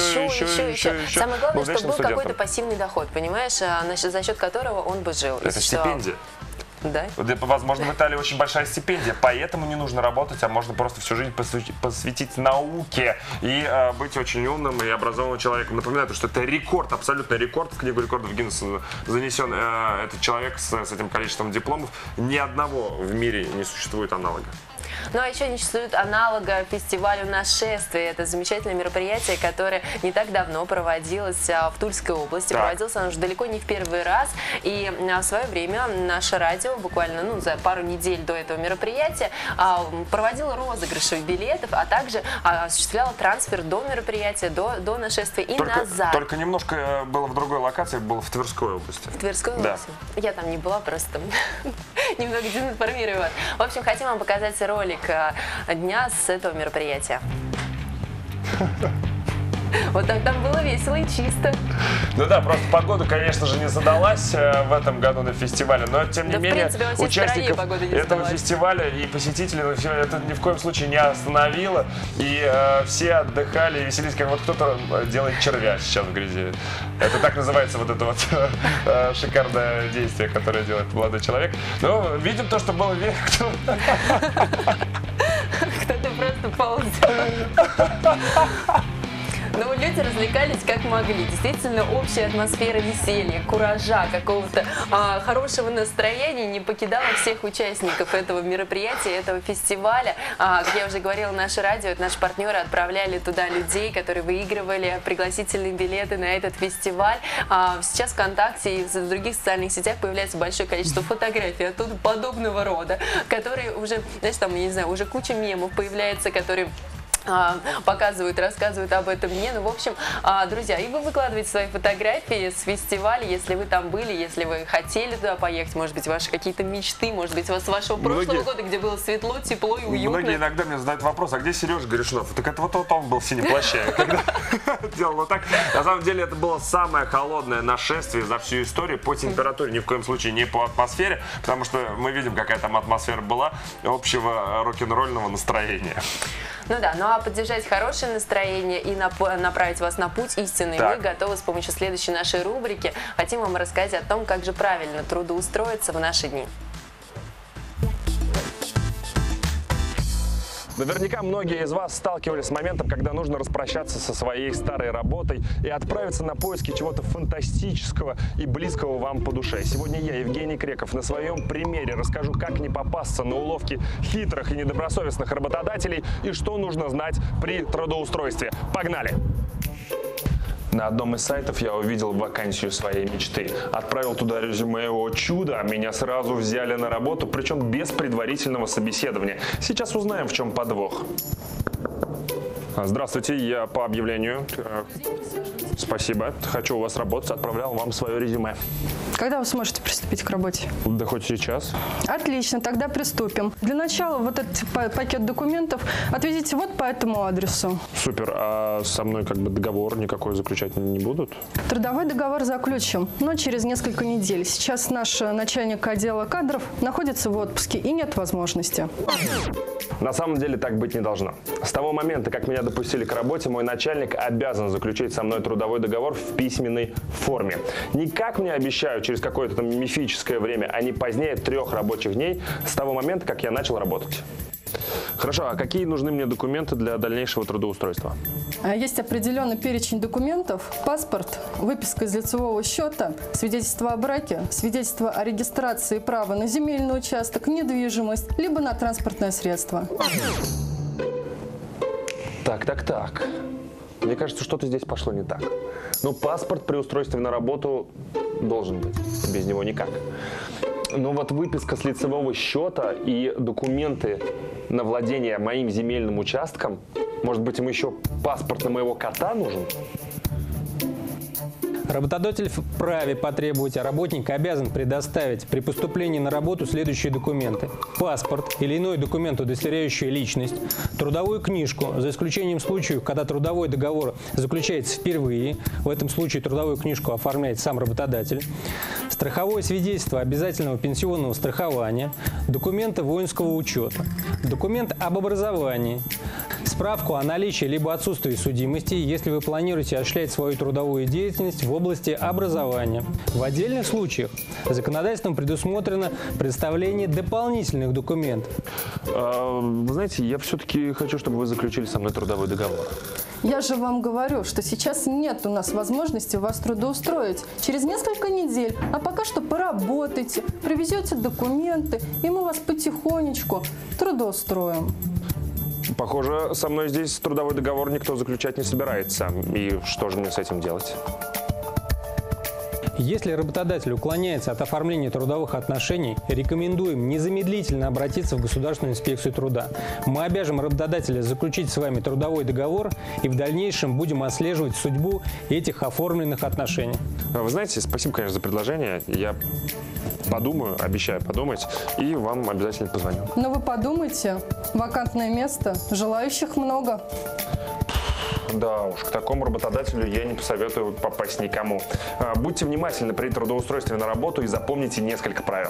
Самое главное, чтобы был какой-то пассивный доход, понимаешь, за счет которого он бы жил. Это стипендия. Да? Возможно, в Италии очень большая стипендия, поэтому не нужно работать, а можно просто всю жизнь посвятить науке и быть очень умным и образованным человеком. Напоминаю, что это рекорд, абсолютный рекорд. В Книгу рекордов Гиннесса занесен этот человек с этим количеством дипломов. Ни одного в мире не существует аналога. Ну а еще не существует аналога фестивалю «Нашествие». Это замечательное мероприятие, которое не так давно проводилось в Тульской области. Проводилось оно уже далеко не в первый раз. И в свое время наше радио буквально за пару недель до этого мероприятия проводила розыгрыши билетов, а также осуществляла трансфер до мероприятия, до нашествия и назад. Только немножко было в другой локации, было в Тверской области. В Тверской области? Я там не была, просто немного дезинформирую вас. В общем, хотим вам показать ролик дня с этого мероприятия. Вот там было весело и чисто. Ну да, просто погода, конечно же, не задалась в этом году на фестивале, но тем не менее участников этого фестиваля и посетителей это ни в коем случае не остановило. И все отдыхали и веселились, как вот кто-то делает червя сейчас в грязи. Это так называется вот это вот шикарное действие, которое делает молодой человек. Ну, видим то, что было вверх. Кто-то просто ползал. Но люди развлекались как могли. Действительно, общая атмосфера веселья, куража, какого-то хорошего настроения не покидала всех участников этого мероприятия, этого фестиваля. Как я уже говорила, наше радио, наши партнеры отправляли туда людей, которые выигрывали пригласительные билеты на этот фестиваль. Сейчас ВКонтакте и в других социальных сетях появляется большое количество фотографий оттуда подобного рода, которые уже, знаешь, там, я не знаю, уже куча мемов появляется, которые показывают, рассказывают об этом мне. Ну, в общем, друзья, и вы выкладываете свои фотографии с фестиваля, если вы там были, если вы хотели туда поехать, может быть, ваши какие-то мечты, может быть, с вашего прошлого года, где было светло, тепло и уютно. Многие иногда мне задают вопрос, а где Сережа Горишнов? Так это вот он был в синем плаще, когда делал вот так. На самом деле, это было самое холодное нашествие за всю историю по температуре, ни в коем случае не по атмосфере, потому что мы видим, какая там атмосфера была общего рок-н-ролльного настроения. Ну да, ну а поддержать хорошее настроение и направить вас на путь истинный мы готовы с помощью следующей нашей рубрики. Хотим вам рассказать о том, как же правильно трудоустроиться в наши дни. Наверняка многие из вас сталкивались с моментом, когда нужно распрощаться со своей старой работой и отправиться на поиски чего-то фантастического и близкого вам по душе. Сегодня я, Евгений Креков, на своем примере расскажу, как не попасться на уловки хитрых и недобросовестных работодателей и что нужно знать при трудоустройстве. Погнали! На одном из сайтов я увидел вакансию своей мечты. Отправил туда резюме, о чудо, меня сразу взяли на работу, причем без предварительного собеседования. Сейчас узнаем, в чем подвох. Здравствуйте, я по объявлению. Спасибо, хочу у вас работать, отправлял вам свое резюме. Когда вы сможете приступить к работе? Да хоть сейчас. Отлично, тогда приступим. Для начала вот этот пакет документов отвезите вот по этому адресу. Супер, а со мной как бы договор никакой заключать не будут? Трудовой договор заключим, но через несколько недель. Сейчас наш начальник отдела кадров находится в отпуске и нет возможности. На самом деле так быть не должно. С того момента, как меня допустили к работе, мой начальник обязан заключить со мной трудовой договор в письменной форме. Не как мне обещают через какое-то там мифическое время, а не позднее 3 рабочих дней с того момента, как я начал работать. Хорошо, а какие нужны мне документы для дальнейшего трудоустройства? Есть определенный перечень документов: паспорт, выписка из лицевого счета, свидетельство о браке, свидетельство о регистрации права на земельный участок, недвижимость, либо на транспортное средство. Так. Мне кажется, что-то здесь пошло не так. Но паспорт при устройстве на работу должен быть. Без него никак. Но вот выписка с лицевого счета и документы на владение моим земельным участком, может быть, им еще паспорт на моего кота нужен? Работодатель вправе потребовать, а работник обязан предоставить при поступлении на работу следующие документы: паспорт или иной документ, удостоверяющий личность, трудовую книжку, за исключением случаев, когда трудовой договор заключается впервые, в этом случае трудовую книжку оформляет сам работодатель, страховое свидетельство обязательного пенсионного страхования, документы воинского учета, документ об образовании, справку о наличии либо отсутствии судимости, если вы планируете осуществлять свою трудовую деятельность в области образования. В отдельных случаях законодательством предусмотрено представление дополнительных документов. Вы знаете, я все-таки хочу, чтобы вы заключили со мной трудовой договор. Я же вам говорю, что сейчас нет у нас возможности вас трудоустроить. Через несколько недель. А пока что поработайте, привезете документы, и мы вас потихонечку трудоустроим. Похоже, со мной здесь трудовой договор никто заключать не собирается. И что же мне с этим делать? Если работодатель уклоняется от оформления трудовых отношений, рекомендуем незамедлительно обратиться в Государственную инспекцию труда. Мы обяжем работодателя заключить с вами трудовой договор и в дальнейшем будем отслеживать судьбу этих оформленных отношений. Вы знаете, спасибо, конечно, за предложение. Я подумаю, обещаю подумать, и вам обязательно позвоню. Но вы подумайте, вакантное место, желающих много. Да уж, к такому работодателю я не посоветую попасть никому. Будьте внимательны при трудоустройстве на работу и запомните несколько правил.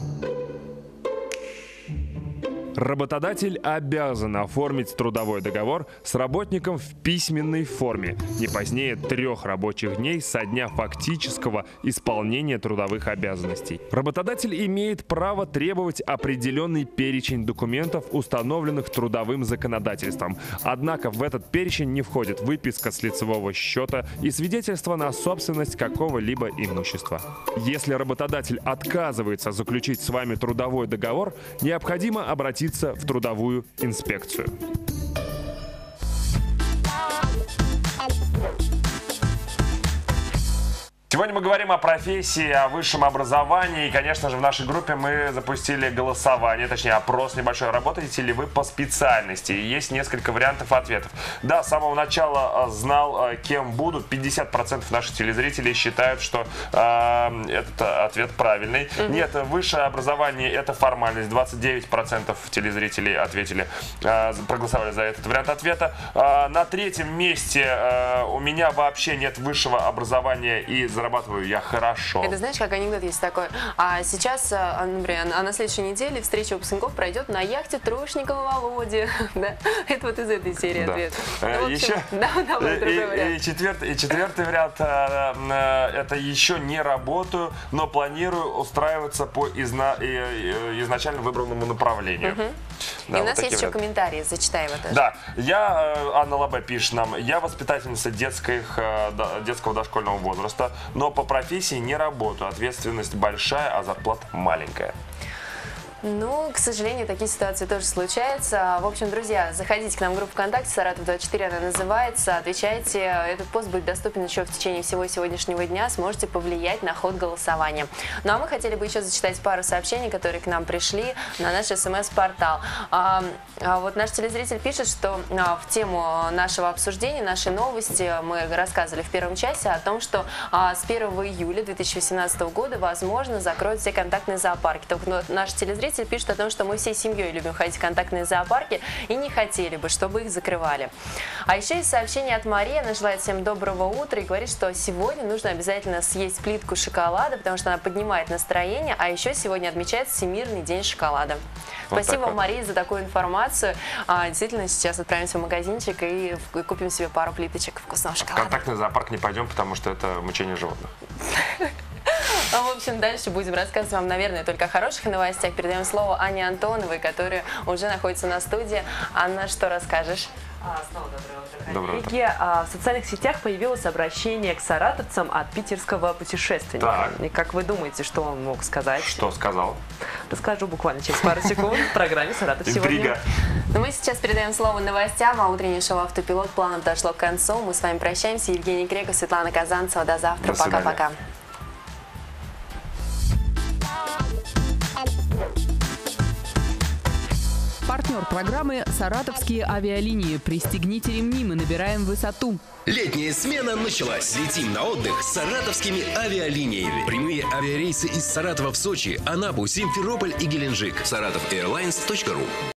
Работодатель обязан оформить трудовой договор с работником в письменной форме не позднее 3 рабочих дней со дня фактического исполнения трудовых обязанностей. Работодатель имеет право требовать определенный перечень документов, установленных трудовым законодательством. Однако в этот перечень не входит выписка с лицевого счета и свидетельство на собственность какого-либо имущества. Если работодатель отказывается заключить с вами трудовой договор, необходимо обратиться в трудовую инспекцию. Сегодня мы говорим о профессии, о высшем образовании. И, конечно же, в нашей группе мы запустили голосование, точнее, опрос небольшой. Работаете ли вы по специальности? И есть несколько вариантов ответов. Да, с самого начала знал, кем буду. 50% наших телезрителей считают, что этот ответ правильный. Нет, высшее образование – это формальность. 29% телезрителей ответили, проголосовали за этот вариант ответа. На 3-м месте у меня вообще нет высшего образования и зарабатываю я хорошо. Это знаешь, как анекдот есть такой. А сейчас, например, на следующей неделе встреча выпускников пройдет на яхте Трошникова Володи. Да? Это вот из этой серии ответ. И четвертый вариант – это еще не работаю, но планирую устраиваться по изначально выбранному направлению. И у нас есть еще комментарии, зачитай его тоже. Да, Анна Лабе пишет нам: я воспитательница детского дошкольного возраста, но по профессии не работаю. Ответственность большая, а зарплата маленькая. Ну, к сожалению, такие ситуации тоже случаются. В общем, друзья, заходите к нам в группу ВКонтакте, Саратов24 она называется, отвечайте. Этот пост будет доступен еще в течение всего сегодняшнего дня, сможете повлиять на ход голосования. Ну, а мы хотели бы еще зачитать пару сообщений, которые к нам пришли на наш СМС-портал. Вот наш телезритель пишет, что в тему нашего обсуждения, нашей новости, мы рассказывали в первом часе о том, что с 1 июля 2018 года, возможно, закроют все контактные зоопарки. Только наш телезритель пишет о том, что мы всей семьей любим ходить в контактные зоопарки и не хотели бы, чтобы их закрывали. А еще есть сообщение от Марии. Она желает всем доброго утра и говорит, что сегодня нужно обязательно съесть плитку шоколада, потому что она поднимает настроение. А еще сегодня отмечается Всемирный день шоколада. Вот спасибо вам, Марии, за такую информацию. Действительно, сейчас отправимся в магазинчик и купим себе пару плиточек вкусного шоколада. В контактный зоопарк не пойдем, потому что это мучение животных. В общем, дальше будем рассказывать вам, наверное, только о хороших новостях. Передаем слово Ане Антоновой, которая уже находится на студии. Анна, что расскажешь? Снова доброе утро, коллеги. В социальных сетях появилось обращение к саратовцам от питерского путешественника. Так. И как вы думаете, что он мог сказать? Что сказал? Расскажу буквально через пару секунд в программе «Саратов сегодня». Но мы сейчас передаем слово новостям, а утреннее шоу «Автопилот» планом подошло к концу. Мы с вами прощаемся. Евгений Греков, Светлана Казанцева. До завтра. Пока-пока. Партнер программы «Саратовские авиалинии». Пристегните ремни, мы набираем высоту. Летняя смена началась. Летим на отдых с саратовскими авиалиниями. Прямые авиарейсы из Саратова в Сочи, Анапу, Симферополь и Геленджик. SaratoVairlines.ru